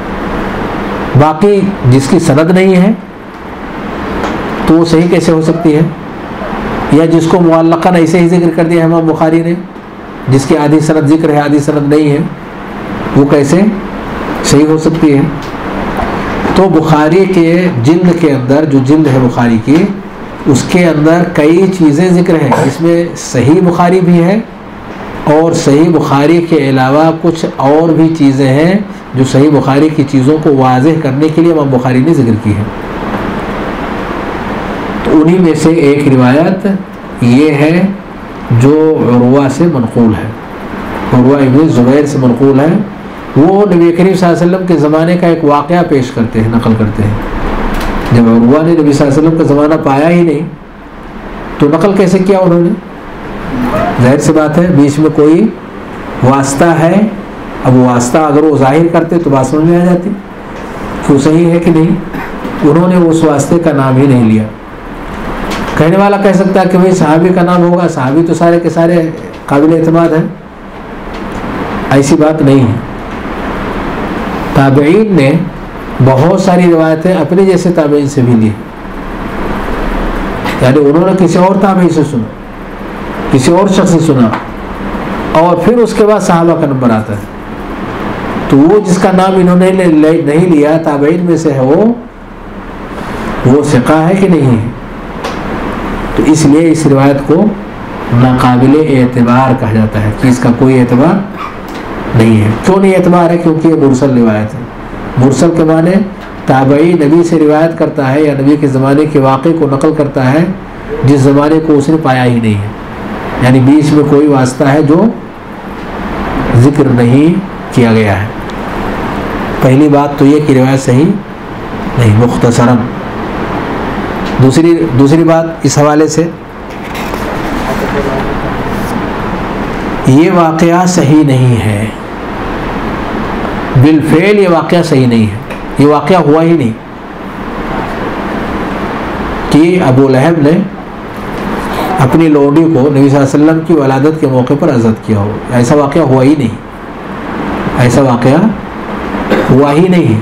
باقی جس کی سند نہیں ہے تو وہ صحیح کیسے ہو سکتی ہے؟ یا جس کو معلقاً ایسے ہی ذکر کر دیا امام بخاری نے، جس کی آدھی سند ذکر ہے آدھی سند نہیں ہے، وہ کیسے صحیح ہو سکتی ہے؟ تو بخاری کے جلد کے اندر، جو جلد ہے بخاری کی، اس کے اندر کئی چیزیں ذکر ہیں. اس میں صحیح بخاری بھی ہے، اور صحیح بخاری کے علاوہ کچھ اور بھی چیزیں ہیں جو صحیح بخاری کی چیزوں کو واضح کرنے کے لیے امام بخاری نے ذکر کی ہے. تو انہی میں سے ایک روایت یہ ہے جو عروہ سے منقول ہے، عروہ ابن زبیر سے منقول ہے. وہ نبی کریم صلی اللہ علیہ وسلم کے زمانے کا ایک واقعہ پیش کرتے ہیں، نقل کرتے ہیں. جب عروہ نے نبی صلی اللہ علیہ وسلم کا زمانہ پایا ہی نہیں تو نقل کیسے کیا انہوں نے؟ ظاہر سی بات ہے، بیچ میں کوئی واسطہ ہے. اب واسطہ اگر وہ ظاہر کرتے تو بات سمجھ میں آ جاتی کہ وہ صحیح ہے کہ نہیں. انہوں نے اس واسطے کا نام ہی نہیں لیا. کہنے والا کہہ سکتا ہے کہ بھائی صحابی کا نام ہوگا، صحابی تو سارے کے سارے قابل اعتماد ہیں. ایسی بات نہیں ہے. تابعین نے بہت ساری روایتیں اپنے جیسے تابعین سے بھی لی، یعنی انہوں نے کسی اور تابعی سے سنا، کسی اور شخص سے سنا، اور پھر اس کے بعد صحابہ کا نمبر آتا ہے. تو وہ جس کا نام انہوں نے نہیں لیا تابعین میں سے ہے، وہ ثقہ ہے کہ نہیں ہے. تو اس لیے اس روایت کو ناقابل اعتبار کہا جاتا ہے کہ اس کا کوئی اعتبار نہیں ہے. کیوں نہیں اعتبار ہے؟ کیونکہ یہ مرسل روایت ہے. مرسل کے معنی تابعی نبی سے روایت کرتا ہے یا نبی کے زمانے کے واقعے کو نقل کرتا ہے جس زمانے کو اس نے پایا ہی نہیں ہے، یعنی بیچ میں کوئی واسطہ ہے جو ذکر نہیں کیا گیا ہے. پہلی بات تو یہ کہ روایت صحیح نہیں، مختصراً. دوسری بات اس حوالے سے، یہ واقعہ صحیح نہیں ہے. بالفعل یہ واقعہ صحیح نہیں ہے، یہ واقعہ ہوا ہی نہیں کہ ابو لہب نے اپنی لونڈی کو نبی صلی اللہ علیہ وسلم کی ولادت کے موقع پر آزاد کیا ہو. ایسا واقعہ ہوا ہی نہیں، ایسا واقعہ ہوا ہی نہیں.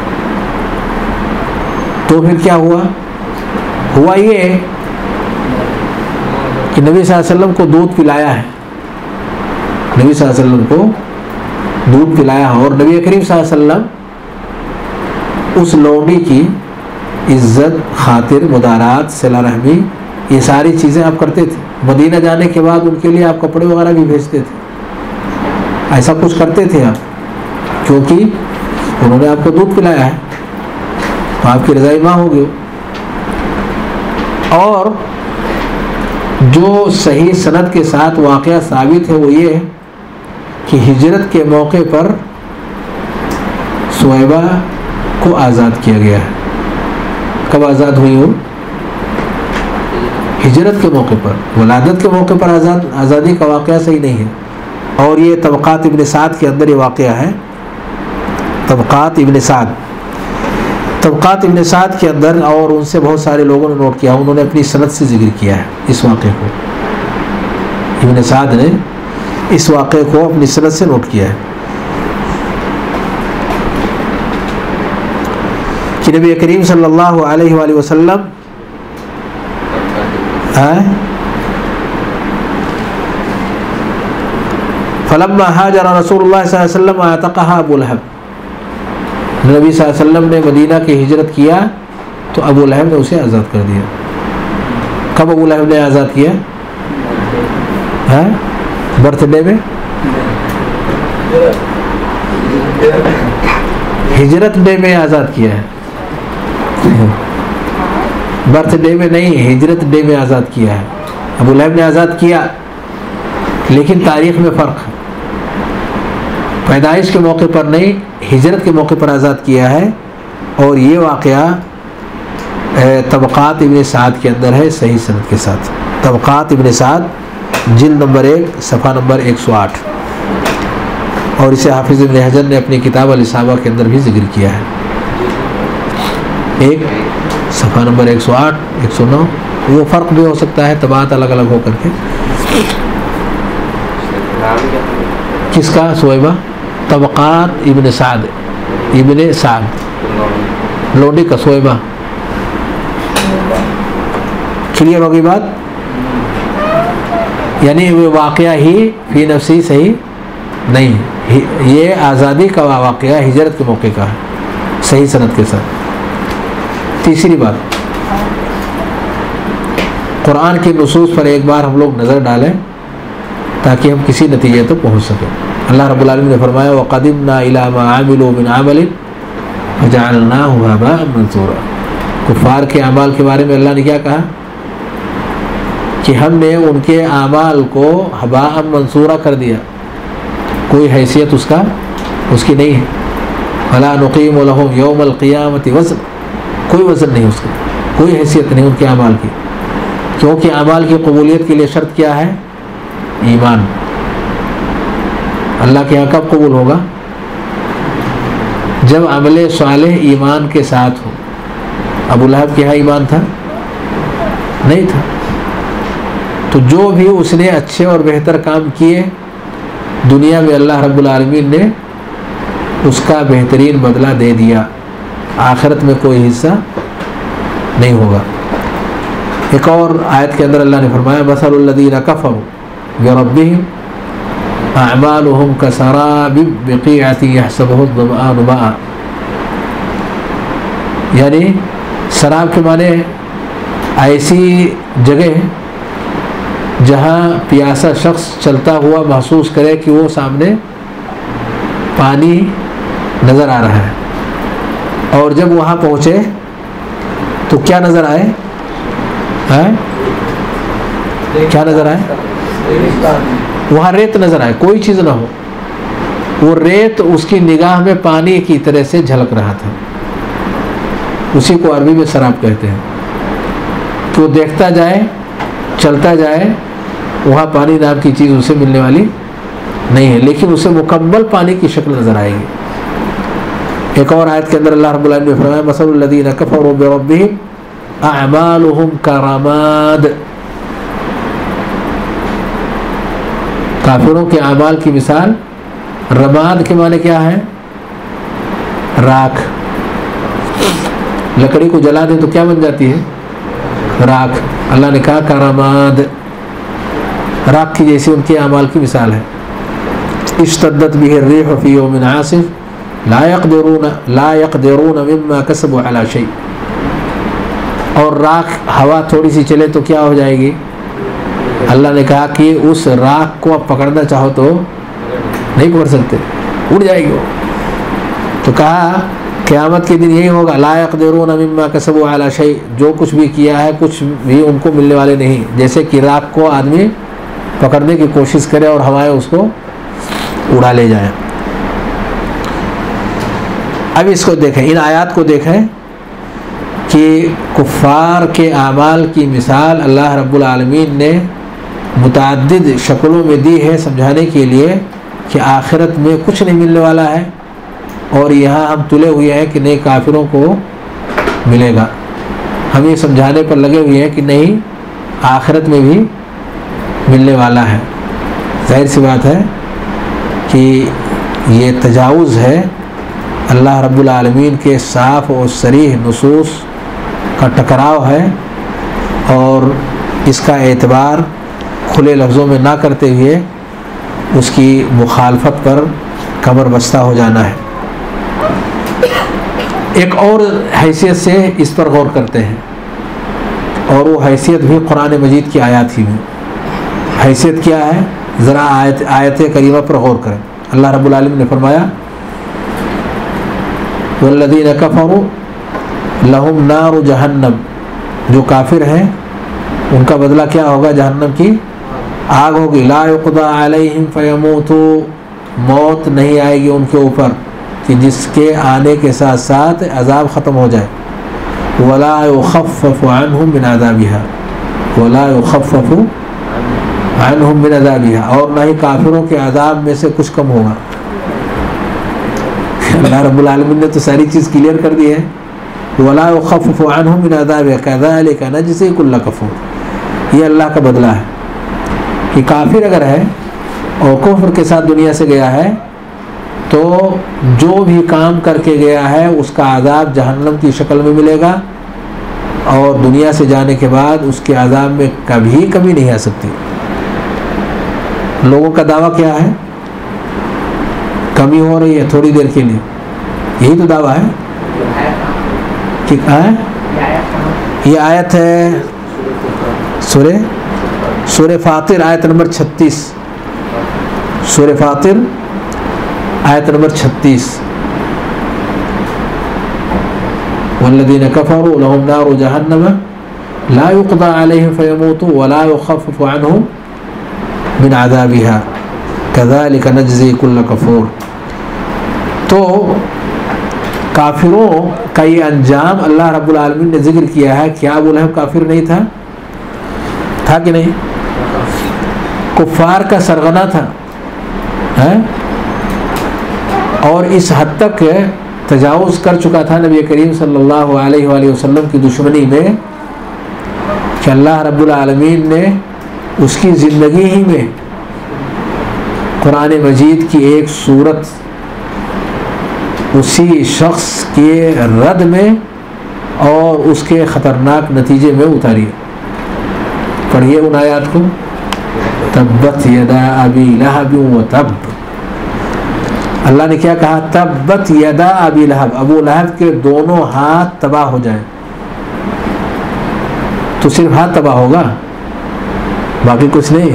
تو پھر کیا ہوا؟ ہوا یہ کہ نبی صلی اللہ علیہ وسلم کو دودھ پلایا ہے، نبی صلی اللہ علیہ وسلم کو دودھ پلایا ہے، اور نبی کریم صلی اللہ علیہ وسلم اس لونڈی کی عزت، خاطر، مدارات، صلہ رحمی، یہ ساری چیزیں آپ کرتے تھے. مدینہ جانے کے بعد ان کے لیے آپ کپڑے وغیرہ بھی بھیجتے تھے. ایسا کچھ کرتے تھے آپ، کیونکہ انہوں نے آپ کو دودھ پلایا ہے، تو آپ کی رضائی ماں ہوگی. اور جو صحیح سند کے ساتھ واقعہ ثابت ہے وہ یہ ہے کہ ہجرت کے موقع پر سویبہ کو آزاد کیا گیا ہے. کب آزاد ہوئی ہو؟ ہجرت کے موقع پر. ولادت کے موقع پر آزادی کا واقعہ صحیح نہیں ہے. اور یہ طبقات ابن سعد کے اندر یہ واقعہ ہے. طبقات ابن سعد کے اندر، اور ان سے بہت سارے لوگوں نے نوٹ کیا، انہوں نے اپنی سند سے ذکر کیا ہے اس واقعے کو. ابن سعد نے اس واقعے کو اپنی سند سے نوٹ کیا ہے کہ نبی کریم صلی اللہ علیہ وآلہ وسلم فلما ہاجر رسول اللہ صلی اللہ علیہ وسلم اعتقها ابو لہب. نبی صلی اللہ علیہ وسلم نے مدینہ کی ہجرت کیا تو ابو لہب نے اسے آزاد کر دیا. کب ابو لہب نے آزاد کیا؟ برتھ ڈے میں؟ ہجرت ڈے میں آزاد کیا ہے، برتھ ڈے میں نہیں، ہجرت ڈے میں آزاد کیا ہے. ابو لہب نے آزاد کیا، لیکن تاریخ میں فرق ہے. پیدائش کے موقع پر نہیں، ہجرت کے موقع پر آزاد کیا ہے. اور یہ واقعہ طبقات ابن سعد کے اندر ہے صحیح سند کے ساتھ. طبقات ابن سعد جلد نمبر 1 صفحہ نمبر 108، اور اسے حافظ ابن حجر نے اپنی کتاب الاصابہ کے اندر بھی ذکر کیا ہے. 1 صفحہ نمبر 108 109. وہ فرق بھی ہو سکتا ہے طبعات الگ الگ ہو کر کے. کس کا؟ سویبہ. طبقات ابن سعد لونڈی کا سویبہ. کلیئر ہوگی بات؟ یعنی وہ واقعہ ہی فی نفسی صحیح نہیں، یہ آزادی کا واقعہ ہجرت کے موقع کا ہے صحیح سند کے ساتھ. تیسری بات، قرآن کی نصوص پر ایک بار ہم لوگ نظر ڈالیں تاکہ ہم کسی نتیجے تک پہنچ سکیں۔ اللہ رب العالمین نے فرمایا وَقَدِمْنَا إِلَىٰ مَا عَمِلُوا مِنْ عَمَلٍ فَجَعَلْنَاهُ هَبَاءً مَنثُورًا۔ کفار کے اعمال کے بارے میں اللہ نے کیا کہا کہ ہم نے ان کے اعمال کو ہباء منصورا کر دیا، کوئی حیثیت اس کی نہیں ہے۔ فَلَا نُقِيمُ لَهُمْ يَوْمَ الْقِيَامَةِ وزن، کوئی وزن نہیں اس کا، کوئی حیثیت نہیں ان کے اعمال کی، کیونکہ اعمال کی قبولیت کے لیے شرط کیا ہے؟ ایمان۔ اللہ کے یہاں کب قبول ہوگا؟ جب عمل صالح ایمان کے ساتھ ہو۔ ابو لہب کے یہاں ایمان تھا؟ نہیں تھا، تو جو بھی اس نے اچھے اور بہتر کام کیے دنیا میں اللہ رب العالمین نے اس کا بہترین بدلہ دے دیا، آخرت میں کوئی حصہ نہیں ہوگا۔ ایک اور آیت کے اندر اللہ نے فرمایا مثل الذین کفروا بربہم اعمالهم کسراب بقیعۃ یحسبہ الظمآن ماء، یعنی سراب کے معنی ایسی جگہ جہاں پیاسا شخص چلتا ہوا محسوس کرے کہ وہ سامنے پانی نظر آ رہا ہے، اور جب وہاں پہنچے تو کیا نظر آئے؟ کیا نظر آئے؟ وہاں ریت نظر آئے، کوئی چیز نہ ہو، وہ ریت اس کی نگاہ میں پانی کی طرح سے جھلک رہا تھا، اسی کو عربی میں سراب کہتے ہیں۔ تو دیکھتا جائے، چلتا جائے، وہاں پانی نام کی چیز اسے ملنے والی نہیں ہے، لیکن اسے مکمل پانی کی شکل نظر آئے گی۔ ایک اور آیت کے اندر اللہ رب العالمین نے فرمایا مثل الذین کفروا بربہم اعمالهم کرماد، کافروں کے اعمال کی مثال رماد کے معنی کیا ہے؟ راکھ۔ لکڑی کو جلا دیں تو کیا بن جاتی ہے؟ راکھ۔ اللہ نے کہا کرماد، راکھ کی جیسی ان کے اعمال کی مثال ہے۔ اشتدت به الريح في يوم عاصف لا يقدرون مما كسبوا على شيء، اور راکھ ہوا تھوڑی سی چلے تو کیا ہو جائے گی؟ اللہ نے کہا کہ اس راکھ کو آپ پکڑنا چاہو تو نہیں پکڑ سکتے، اڑ جائے گی وہ۔ تو کہا قیامت کے دن یہی ہوگا لا يقدرون مما كسبوا على شيء، جو کچھ بھی کیا ہے کچھ بھی ان کو ملنے والے نہیں، جیسے کہ راکھ کو آدمی پکڑنے کی کوشش کرے اور ہوائیں اس کو اڑا لے جائیں۔ اب اس کو دیکھیں، ان آیات کو دیکھیں کہ کفار کے اعمال کی مثال اللہ رب العالمین نے متعدد شکلوں میں دی ہے سمجھانے کے لیے کہ آخرت میں کچھ نہیں ملنے والا ہے، اور یہاں ہم تلے ہوئے ہیں کہ نہیں کافروں کو ملے گا۔ ہم یہ سمجھانے پر لگے ہوئے ہیں کہ نہیں آخرت میں بھی ملنے والا ہے۔ ظاہر سی بات ہے کہ یہ تجاوز ہے اللہ رب العالمین کے صاف اور صریح نصوص کا ٹکراؤ ہے، اور اس کا اعتبار کھلے لفظوں میں نہ کرتے ہوئے اس کی مخالفت پر کمر بستہ ہو جانا ہے۔ ایک اور حیثیت سے اس پر غور کرتے ہیں، اور وہ حیثیت بھی قرآن مجید کی آیات ہی میں۔ حیثیت کیا ہے؟ ذرا آیت کریمہ پر غور کریں۔ اللہ رب العالمین نے فرمایا والذین کفروا لہم نار جہنم، جو کافر ہیں ان کا بدلہ کیا ہوگا؟ جہنم کی آگ ہوگی۔ لا یقضی علیہم فیموتوا، موت نہیں آئے گی ان کے اوپر کہ جس کے آنے کے ساتھ ساتھ عذاب ختم ہو جائے۔ ولا یخفف عنہم من عذابها، ولا یخفف عنہم من عذابها، اور نہ ہی کافروں کے عذاب میں سے کچھ کم ہوگا۔ اللہ رب العالمین نے تو ساری چیز کلیئر کر دی ہے۔ ولا یخفف عنہم من عذابها کذلک نجزی کل کفور، یہ اللہ کا بدلہ ہے کہ کافر اگر ہے اور کفر کے ساتھ دنیا سے گیا ہے تو جو بھی کام کر کے گیا ہے اس کا عذاب جہنم کی شکل میں ملے گا، اور دنیا سے جانے کے بعد اس کے عذاب میں کبھی کمی نہیں آ سکتی۔ لوگوں کا دعویٰ کیا ہے؟ کمی ہو رہی ہے تھوڑی دیر کے لیے، یہی تو دعویٰ ہے کہ یہ آیت ہے سورہ فاطر آیت نمبر 36. سورہ فاطر آیت نمبر 36. والذین کفروا لهم نار جہنم لا يقضى عليهم فيموتوا ولا يخفف عنهم من عذابها كذلك نجزي كل كفور. تو کافروں کا یہ انجام اللہ رب العالمین نے ذکر کیا ہے. کیا ابو لہب کافر نہیں تھا کہ نہیں؟ کفار کا سرغنہ تھا اور اس حد تک تجاوز کر چکا تھا نبی کریم صلی اللہ علیہ وآلہ وسلم کی دشمنی میں کہ اللہ رب العالمین نے اس کی زندگی ہی میں قرآن مجید کی ایک صورت اسی شخص کے رد میں اور اس کے خطرناک نتیجے میں اتاری. پڑھیے ان آیات کو. تبت یدا ابی لہب وتب. اللہ نے کیا کہا؟ تبت یدا ابی لہب، ابو لہب کے دونوں ہاتھ تباہ ہو جائیں. تو صرف ہاتھ تباہ ہوگا، باقی کچھ نہیں.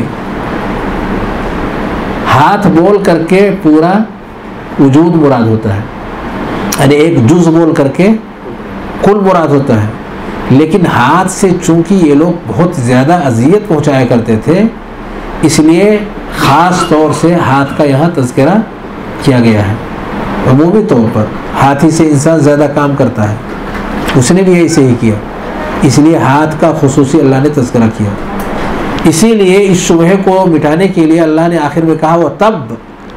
ہاتھ بول کر کے پورا وجود مراد ہوتا ہے، یعنی ایک جز بول کر کے کل مراد ہوتا ہے. لیکن ہاتھ سے چونکہ یہ لوگ بہت زیادہ اذیت پہنچایا کرتے تھے، اس لیے خاص طور سے ہاتھ کا یہاں تذکرہ کیا گیا ہے. عمومی طور پر ہاتھی سے انسان زیادہ کام کرتا ہے، اس نے بھی ایسے ہی کیا، اس لیے ہاتھ کا خصوصی اللہ نے تذکرہ کیا. اسی لیے اس شبہ کو مٹانے کے لیے اللہ نے آخر میں کہا وہ تب.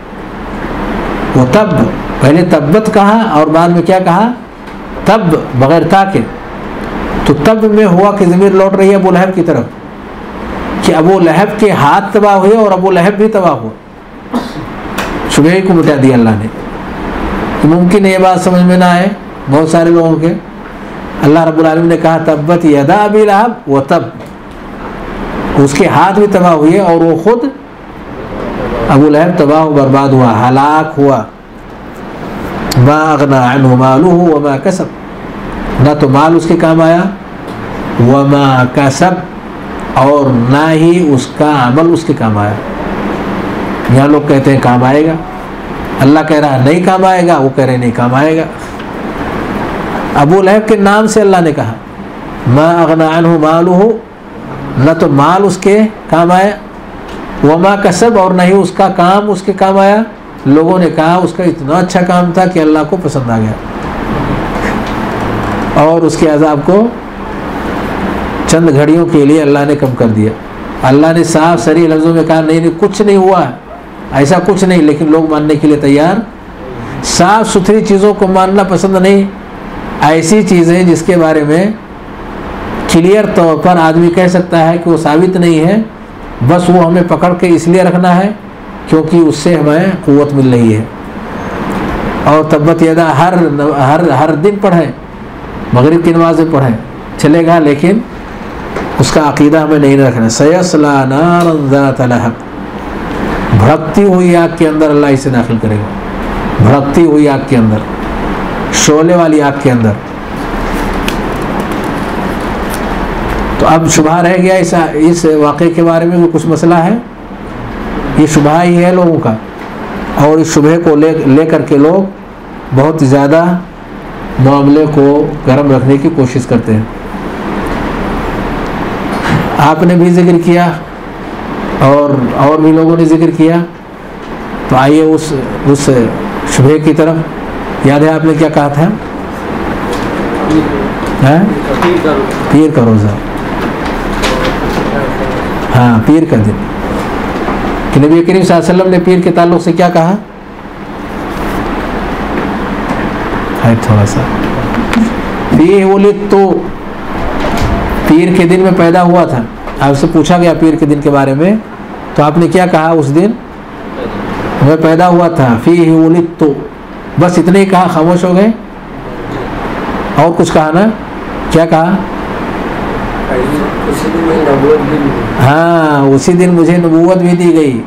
پہلے تبت کہا اور بعد میں کیا کہا؟ تب، بغیر تا کے. تو تب میں ہوا کہ ضمیر لوٹ رہی ہے ابو لہب کی طرف کہ ابو لہب کے ہاتھ تباہ ہوئے اور ابو لہب بھی تباہ ہوا. شبہ کو مٹا دیا اللہ نے. ممکن ہے یہ بات سمجھ میں نہ آئے بہت سارے لوگوں کے. اللہ رب العالمین نے کہا تبت یدا ابی لہب و تب، اس کے ہاتھ بھی تباہ ہوئے اور وہ خود ابو لہب تباہ و برباد ہوا، ہلاک ہوا. ما اغنى عنه ماله وما کسب، نہ تو مال اس کے کام آیا، وما کسب، اور نہ ہی اس کا عمل اس کے کام آیا. یہاں لوگ کہتے ہیں کام آئے گا، اللہ کہہ رہا ہے نہیں کام آئے گا، وہ کہہ رہے نہیں کام آئے گا. ابو لہب کے نام سے اللہ نے کہا ما اغنى عنه ماله، نہ تو مال اس کے کام آیا، وما کسب، اور نہ ہی اس کا کام اس کے کام آیا. لوگوں نے کہا اس کا اتنا اچھا کام تھا کہ اللہ کو پسند آ گیا اور اس کے عذاب کو چند گھڑیوں کے لیے اللہ نے کم کر دیا. اللہ نے صاف صریح لفظوں میں کہا نہیں کچھ نہیں ہوا، ایسا کچھ نہیں. لیکن لوگ ماننے کے لیے تیار. صاف ستھری چیزوں کو ماننا پسند نہیں. ایسی چیزیں جس کے بارے میں کلیئر طور پر آدمی کہہ سکتا ہے کہ وہ ثابت نہیں ہے، بس وہ ہمیں پکڑ کے اس لیے رکھنا ہے کیونکہ اس سے ہمیں قوت مل رہی ہے. اور تبت یدا ہر دن پڑھیں، مغرب کی نمازیں پڑھیں، چلے گا، لیکن اس کا عقیدہ ہمیں نہیں رکھنا. سیصلی نارا ذات لہب، بھڑکتی ہوئی آگ کے اندر اللہ اسے داخل کرے گا. بھڑکتی ہوئی آگ کے اندر، شعلے والی آگ کے اندر. تو اب شبہ رہ گیا اس واقعے کے بارے میں کچھ مسئلہ ہے. یہ شبہ ہی ہے لوگوں کا، اور اس شبہ کو لے کر کے لوگ بہت زیادہ معاملے کو گرم رکھنے کی کوشش کرتے ہیں. آپ نے بھی ذکر کیا اور بھی لوگوں نے ذکر کیا. تو آئیے اس شبہ کی طرف. یاد ہے آپ نے کیا کہا تھا؟ پیر کا روزہ، ہاں پیر کا دن. کہ نبی کریم صلی اللہ علیہ وسلم نے پیر کے تعلق سے کیا کہا ہے؟ تھوڑا سا فیہ ولدت، پیر کے دن میں پیدا ہوا تھا. آپ سے پوچھا گیا پیر کے دن کے بارے میں، تو آپ نے کیا کہا؟ اس دن میں پیدا ہوا تھا. فیہ ولدت، بس اتنے ہی کہا، خاموش ہو گئے. اور کچھ کہا نا؟ کیا کہا؟ ہاں اسی دن مجھے نبوت بھی دی گئی.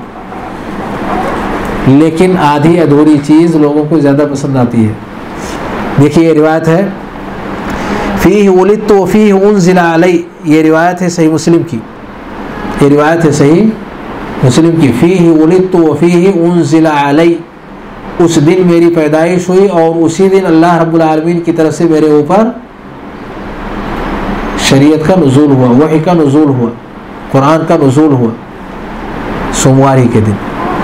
لیکن آدھی ادھوری چیز لوگوں کو زیادہ پسند آتی ہے. دیکھیے یہ روایت ہے فیہ ولدت و فیہ انزل علی، یہ روایت ہے صحیح مسلم کی، یہ روایت ہے صحیح مسلم کی، فیہ ولدت و فیہ انزل علی، اس دن میری پیدائش ہوئی اور اسی دن اللہ رب العالمین کی طرف سے میرے اوپر شریعت کا نزول ہوا، وحی کا نزول ہوا، قرآن کا نزول ہوا، سوموار ہی کے دن۔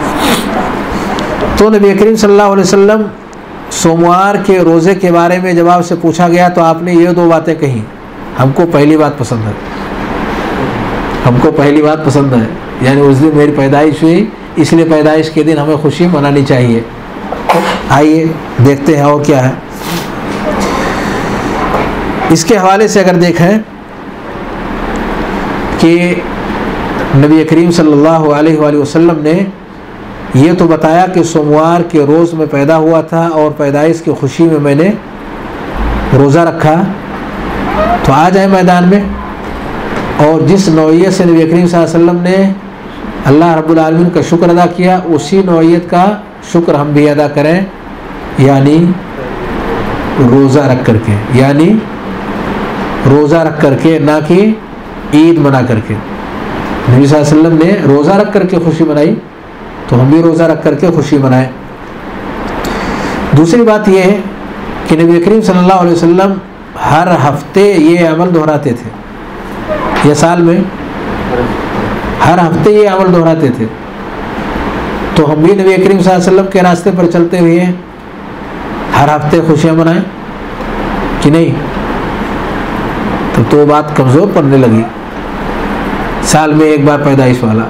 تو نبی کریم صلی اللہ علیہ وسلم سوموار کے روزے کے بارے میں جب آپ سے پوچھا گیا تو آپ نے یہ دو باتیں کہیں، ہم کو پہلی بات پسند ہے، ہم کو پہلی بات پسند ہے، یعنی اس دن میری پیدائش ہوئی، اس لیے پیدائش کے دن ہمیں خوشی منانی چاہیے۔ آئیے دیکھتے ہیں اور کیا ہے اس کے حوالے سے۔ اگر دیکھیں کہ نبی کریم صلی اللہ علیہ وآلہ وسلم نے یہ تو بتایا کہ سوموار کے روز میں پیدا ہوا تھا اور پیدائش کی خوشی میں نے روزہ رکھا، تو آ جائیں میدان میں، اور جس نوعیت سے نبی کریم صلی اللہ علیہ وسلم نے اللہ رب العالمین کا شکر ادا کیا، اسی نوعیت کا شکر ہم بھی ادا کریں، یعنی روزہ رکھ کر کے، یعنی روزہ رکھ کر کے، نہ کہ عید منا کر کے۔ نبی صلی اللہ علیہ وسلم نے روزہ رکھ کر کے خوشی منائی، تو ہم بھی روزہ رکھ کر کے خوشی منائیں۔ دوسری بات یہ ہے کہ نبی کریم صلی اللہ علیہ وسلم ہر ہفتے یہ عمل دہراتے تھے، یہ سال میں ہر ہفتے یہ عمل دہراتے تھے، تو ہم بھی نبی کریم صلی اللہ علیہ وسلم کے راستے پر چلتے ہوئے ہر ہفتے خوشیاں منائیں کہ نہیں؟ تو بات کمزور پڑنے لگی، سال میں ایک بار پیدائش والا،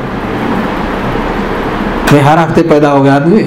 میں ہر ہفتے پیدا ہو گیا آدمی،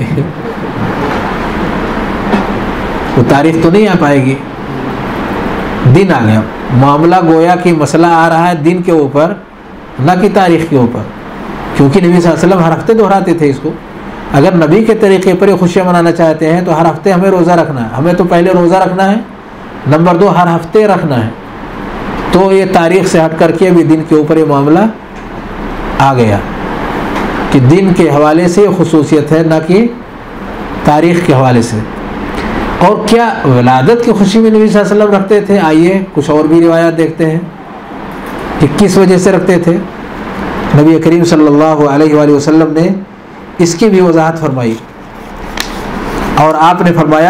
وہ تاریخ تو نہیں آ پائے گی، دن آ گیا، معاملہ گویا کہ مسئلہ آ رہا ہے دن کے اوپر نہ کہ تاریخ کے اوپر، کیونکہ نبی صلی اللہ علیہ وسلم ہر ہفتے دہراتے تھے اس کو۔ اگر نبی کے طریقے پر خوشیاں منانا چاہتے ہیں تو ہر ہفتے ہمیں روزہ رکھنا ہے، ہمیں تو پہلے روزہ رکھنا ہے، نمبر 2 ہر ہفتے رکھنا ہے، تو یہ تاریخ سے ہٹ کر کے بھی دن کے اوپر یہ معاملہ آ گیا کہ دن کے حوالے سے یہ خصوصیت ہے، نہ کہ تاریخ کے حوالے سے۔ اور کیا ولادت کی خوشی میں نبی صلی اللہ علیہ وسلم رکھتے تھے؟ آئیے کچھ اور بھی روایات دیکھتے ہیں کہ کس وجہ سے رکھتے تھے۔ نبی کریم صلی اللہ علیہ وآلہ وسلم نے اس کی بھی وضاحت فرمائی، اور آپ نے فرمایا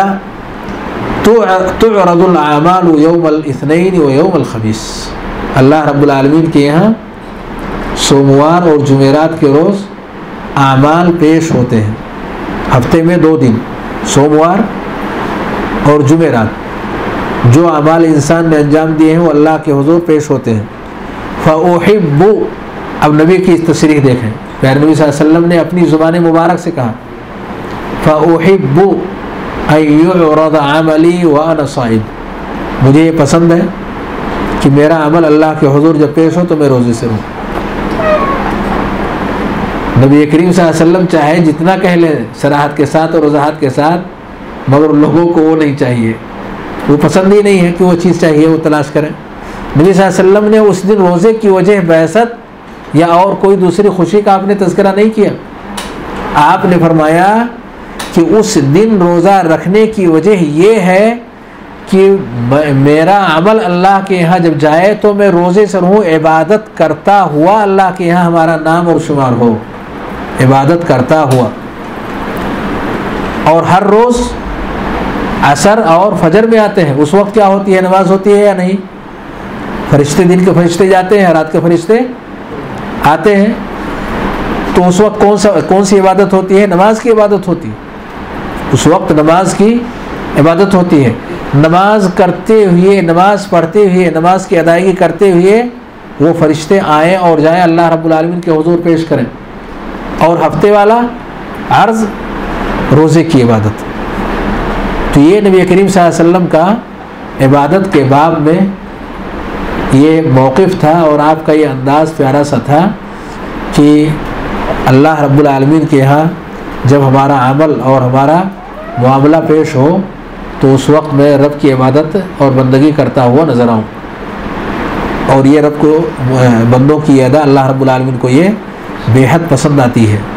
تعرض الاعمال یوم الاثنین و یوم الخمیس، اللہ رب العالمین کے یہاں سوموار اور جمعرات کے روز اعمال پیش ہوتے ہیں، ہفتے میں 2 دن، سوموار اور جمعرات، جو اعمال انسان نے انجام دیے ہیں وہ اللہ کے حضور پیش ہوتے ہیں۔ فأحب، اب نبی کی تصریح دیکھیں، پیارے نبی صلی اللہ علیہ وسلم نے اپنی زبان مبارک سے کہا فأحب ان يعرض عملی وانا صائم، مجھے یہ پسند ہے کہ میرا عمل اللہ کے حضور جب پیش ہو تو میں روزے سے رہوں۔ نبی کریم صلی اللہ علیہ وسلم چاہے جتنا کہہ لیں صراحت کے ساتھ اور وضاحت کے ساتھ، مگر لوگوں کو وہ نہیں چاہیے، وہ پسند ہی نہیں ہے کہ وہ چیز چاہیے وہ تلاش کریں۔ نبی صلی اللہ علیہ وسلم نے اس دن روزے کی وجہ بعثت یا اور کوئی دوسری خوشی کا آپ نے تذکرہ نہیں کیا، آپ نے فرمایا کہ اس دن روزہ رکھنے کی وجہ یہ ہے کہ میرا عمل اللہ کے یہاں جب جائے تو میں روزے سے رہوں، عبادت کرتا ہوا اللہ کے یہاں ہمارا نام اور شمار ہو، عبادت کرتا ہوا۔ اور ہر روز عصر اور فجر میں آتے ہیں، اس وقت کیا ہوتی ہے؟ نماز ہوتی ہے یا نہیں؟ فرشتے، دن کے فرشتے جاتے ہیں، رات کے فرشتے آتے ہیں، تو اس وقت کون سی عبادت ہوتی ہے؟ نماز کی عبادت ہوتی ہے، اس وقت نماز کی عبادت ہوتی ہے۔ نماز کرتے ہوئے، نماز پڑھتے ہوئے، نماز کی ادائیگی کرتے ہوئے وہ فرشتے آئیں اور جائیں، اللہ رب العالمین کے حضور پیش کریں۔ اور ہفتے والا عرض روزے کی عبادت، تو یہ نبی کریم صلی اللہ علیہ وسلم کا عبادت کے باب میں یہ موقف تھا، اور آپ کا یہ انداز پیارا سا تھا کہ اللہ رب العالمین کے یہاں جب ہمارا عمل اور ہمارا معاملہ پیش ہو تو اس وقت میں رب کی عبادت اور بندگی کرتا ہوا نظر آؤں، اور یہ رب کو، بندوں کی ادا اللہ رب العالمین کو یہ بے حد پسند آتی ہے۔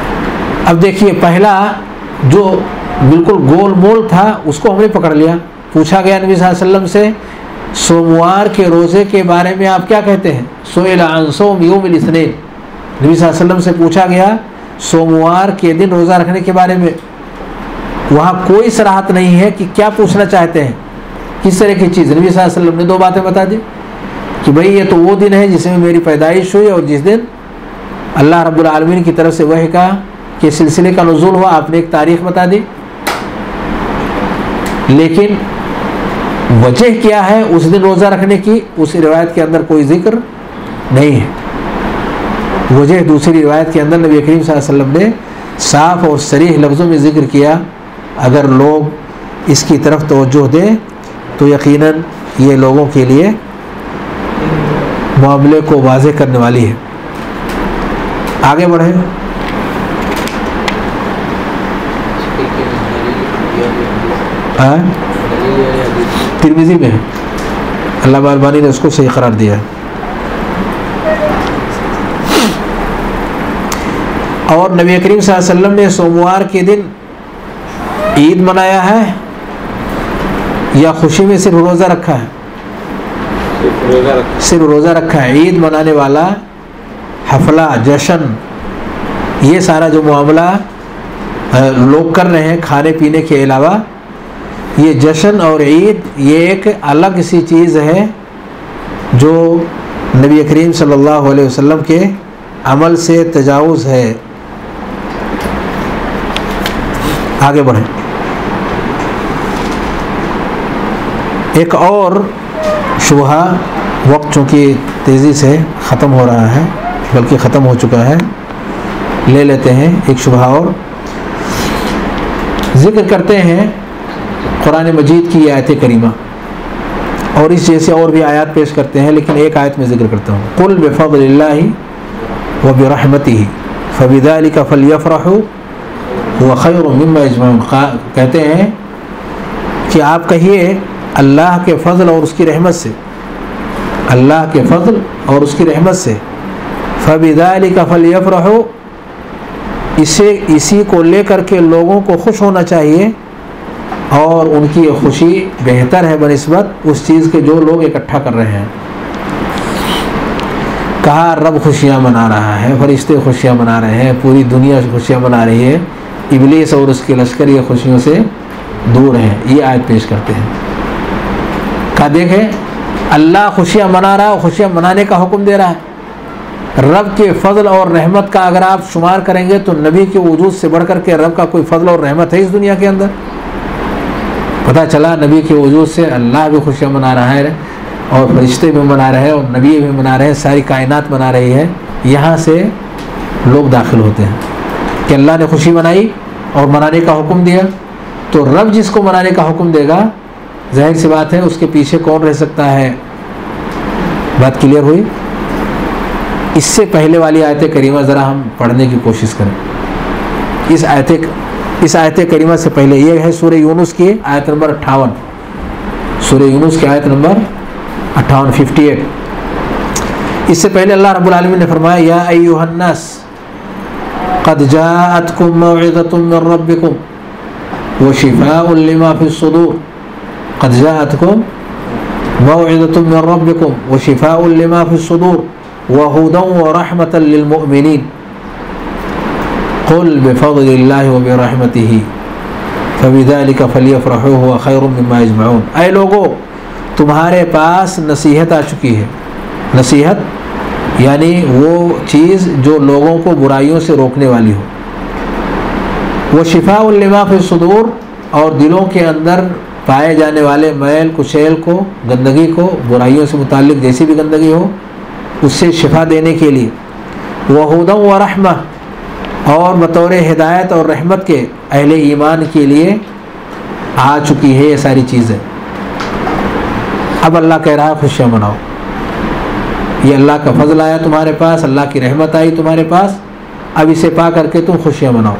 اب دیکھیے، پہلا جو بالکل گول مول تھا اس کو ہم نے پکڑ لیا پوچھا گیا نبی صلی اللہ علیہ وسلم سے سوموار کے روزے کے بارے میں آپ کیا کہتے ہیں؟ سئل عن صوم یوم الاثنین، نبی صلی اللہ علیہ وسلم سے پوچھا گیا سوموار کے دن روزہ رکھنے کے بارے میں. وہاں کوئی صراحت نہیں ہے کہ کیا پوچھنا چاہتے ہیں، کس طرح کی چیز. نبی صلی اللہ علیہ وسلم نے 2 باتیں بتا دی کہ بھئی یہ تو وہ دن ہے جس میں میری پیدائش ہوئی اور جس دن اللہ رب العالمین کی طرف سے وحی کا کہ سلسلے کا نزول ہوا. آپ نے ایک تاریخ بتا دی، لیکن وجہ کیا ہے اس دن روزہ رکھنے کی اس روایت کے اندر کوئی ذکر نہیں ہے. وجہ دوسری روایت کے اندر نبی کریم صلی اللہ علیہ وسلم نے صاف اور صریح لفظوں میں ذکر کیا. اگر لوگ اس کی طرف توجہ دیں تو یقیناً یہ لوگوں کے لیے معاملے کو واضح کرنے والی ہے. آگے بڑھیں. ترمذی میں ہے، علامہ البانی نے اس کو صحیح قرار دیا ہے. اور نبی کریم صلی اللہ علیہ وسلم نے سوموار کے دن عید منایا ہے یا خوشی میں صرف روزہ رکھا ہے؟ صرف روزہ رکھا ہے. عید منانے والا حفلہ جشن یہ سارا جو معاملہ لوگ کر رہے ہیں کھانے پینے کے علاوہ، یہ جشن اور عید یہ ایک الگ سی چیز ہے جو نبی کریم صلی اللہ علیہ وسلم کے عمل سے تجاوز ہے. آگے بڑھیں. ایک اور شبہہ، وقت چونکہ تیزی سے ختم ہو رہا ہے بلکہ ختم ہو چکا ہے، لے لیتے ہیں. ایک شبہہ اور ذکر کرتے ہیں قرآن مجید کی آیت کریمہ، اور اس جیسے اور بھی آیات پیش کرتے ہیں، لیکن ایک آیت میں ذکر کرتا ہوں. قل بفضل اللہ وبرحمتہ فبذلک فلیفرحوا هو خیر مما یجمعون. کہتے ہیں کہ آپ کہیے اللہ کے فضل اور اس کی رحمت سے، اللہ کے فضل اور اس کی رحمت سے، فبذلک فلیفرحوا، اسی کو لے کر کے لوگوں کو خوش ہونا چاہیے، اور ان کی خوشی بہتر ہے بنسبت اس چیز کے جو لوگ اکٹھا کر رہے ہیں. کہا رب خوشیاں منا رہا ہے، فرشتے خوشیاں منا رہے ہیں، پوری دنیا خوشیاں منا رہی ہے، ابلیس اور اس کے لشکر یہ خوشیوں سے دور ہیں. یہ آیت پیش کرتے ہیں. کہا دیکھیں اللہ خوشیاں منا رہا ہے، خوشیاں منانے کا حکم دے رہا ہے. رب کے فضل اور رحمت کا اگر آپ شمار کریں گے تو نبی کے وجود سے بڑھ کر کے رب کا کوئی فضل اور رحمت ہے اس دنیا کے اندر؟ پتہ چلا نبی کے وجود سے اللہ بھی خوشیاں منا رہا ہے، اور فرشتے بھی منا رہے ہیں، اور نبی بھی منا رہے ہیں، ساری کائنات منا رہی ہے. یہاں سے لوگ داخل ہوتے ہیں کہ اللہ نے خوشی منائی اور منانے کا حکم دیا، تو رب جس کو منانے کا حکم دے گا ظاہر سی بات ہے اس کے پیچھے کون رہ سکتا ہے. بات کلیئر ہوئی؟ اس سے پہلے والی آیت کریمہ ذرا ہم پڑھنے کی کوشش کریں. اس آیت کریمہ سے پہلے یہ ہے سورہ یونس کی آیت نمبر 58. سورہ یونس کی آیت نمبر 58 58. اس سے پہلے اللہ رب العالمین نے فرمایا یا ایھا الناس قد جاءتکم موعظۃ من ربکم وشفاء لما فی الصدور. قد جاءتکم موعظۃ من ربکم وشفاء لما فی الصدور وهدى ورحمة للمؤمنين قل بفضل الله وبرحمته فبذلك فليفرحوا هو خير مما يجمعون. اے لوگو تمہارے پاس نصیحت آ چکی ہے. نصیحت یعنی وہ چیز جو لوگوں کو برائیوں سے روکنے والی ہو. وشفاء لما فی الصدور، اور دلوں کے اندر پائے جانے والے میل کچیل کو، گندگی کو، برائیوں سے متعلق جیسی بھی گندگی ہو اس سے شفا دینے کے لیے. وہدی و رحمہ، اور بطور ہدایت اور رحمت کے اہل ایمان کے لیے آ چکی ہے یہ ساری چیزیں. اب اللہ کہہ رہا ہے خوشیاں مناؤ. یہ اللہ کا فضل آیا تمہارے پاس، اللہ کی رحمت آئی تمہارے پاس، اب اسے پا کر کے تم خوشیاں مناؤ.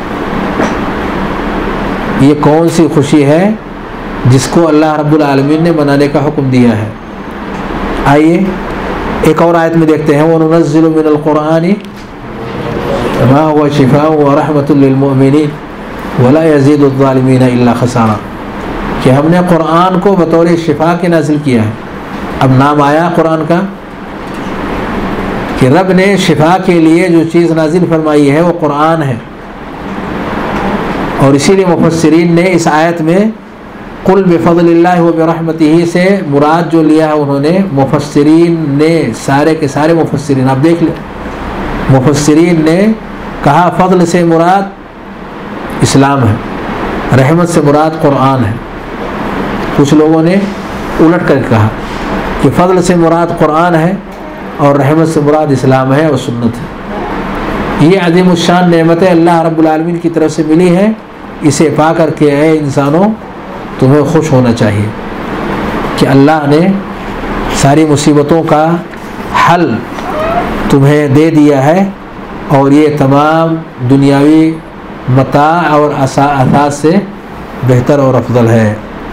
یہ کون سی خوشی ہے جس کو اللہ رب العالمین نے منانے کا حکم دیا ہے؟ آئیے ایک اور آیت میں دیکھتے ہیں وَنُنَزِّلُ مِنَ الْقُرْآنِ مَا هُوَ شِفَاءٌ وَرَحْمَةٌ لِّلْمُؤْمِنِينَ وَلَا يَزِيدُ الظَّالِمِينَ إِلَّا خَسَارًا. کہ ہم نے قرآن کو بطور شفا کے نازل کیا ہے. اب نام آیا قرآن کا کہ رب نے شفا کے لیے جو چیز نازل فرمائی ہے وہ قرآن ہے. اور اسی لیے مفسرین نے اس آیت میں قل بفضل اللہ و برحمتہ سے مراد جو لیا ہے، انہوں نے مفسرین نے سارے کے سارے مفسرین، آپ دیکھ لیں، مفسرین نے کہا فضل سے مراد اسلام ہے، رحمت سے مراد قرآن ہے. کچھ لوگوں نے الٹ کر کہا کہ فضل سے مراد قرآن ہے اور رحمت سے مراد اسلام ہے اور سنت ہے. یہ عظیم الشان نعمتیں اللہ رب العالمین کی طرف سے ملی ہیں، اسے پا کر کے اے انسانوں تمہیں خوش ہونا چاہیے کہ اللہ نے ساری مصیبتوں کا حل تمہیں دے دیا ہے، اور یہ تمام دنیاوی متاع اور اثاث سے بہتر اور افضل ہے.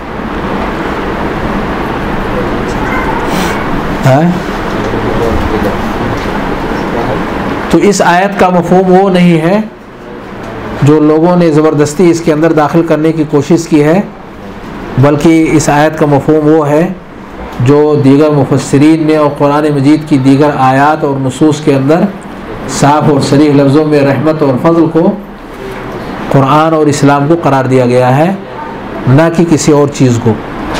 تو اس آیت کا مفہوم وہ نہیں ہے جو لوگوں نے زبردستی اس کے اندر داخل کرنے کی کوشش کی ہے، بلکہ اس آیت کا مفہوم وہ ہے جو دیگر مفسرین نے اور قرآن مجید کی دیگر آیات اور نصوص کے اندر صاف اور صریح لفظوں میں رحمت اور فضل کو قرآن اور اسلام کو قرار دیا گیا ہے، نہ کہ کسی اور چیز کو.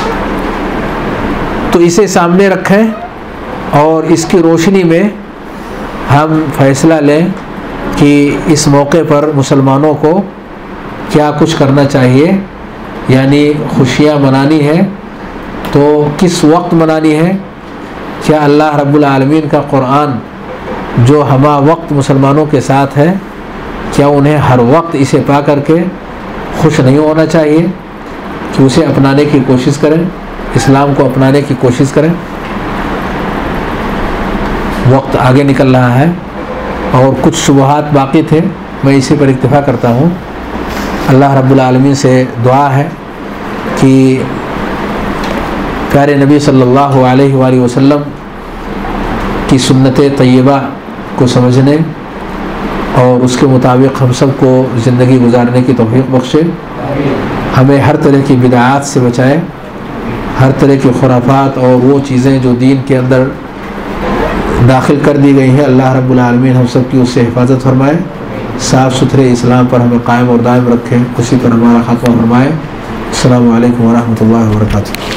تو اسے سامنے رکھیں اور اس کی روشنی میں ہم فیصلہ لیں کہ اس موقع پر مسلمانوں کو کیا کچھ کرنا چاہیے. یعنی خوشیاں منانی ہے تو کس وقت منانی ہے؟ کیا اللہ رب العالمین کا قرآن جو ہمہ وقت مسلمانوں کے ساتھ ہے، کیا انہیں ہر وقت اسے پا کر کے خوش نہیں ہونا چاہیے کہ اسے اپنانے کی کوشش کریں، اسلام کو اپنانے کی کوشش کریں؟ وقت آگے نکل رہا ہے اور کچھ شبہات باقی تھے، میں اسی پر اکتفا کرتا ہوں. اللہ رب العالمین سے دعا ہے کہ پیارے نبی صلی اللہ علیہ وآلہ وسلم کی سنت طیبہ کو سمجھنے اور اس کے مطابق ہم سب کو زندگی گزارنے کی توفیق بخشے. ہمیں ہر طرح کی بدعات سے بچائے، ہر طرح کی خرافات اور وہ چیزیں جو دین کے اندر داخل کر دی گئی ہیں، اللہ رب العالمین ہم سب کی اس سے حفاظت فرمائے. صاف ستھرے اسلام پر ہمیں قائم اور دائم رکھیں، اسی پر ہمارا خاتمہ فرمائے. السلام علیکم ورحمۃ اللہ وبرکاتہ.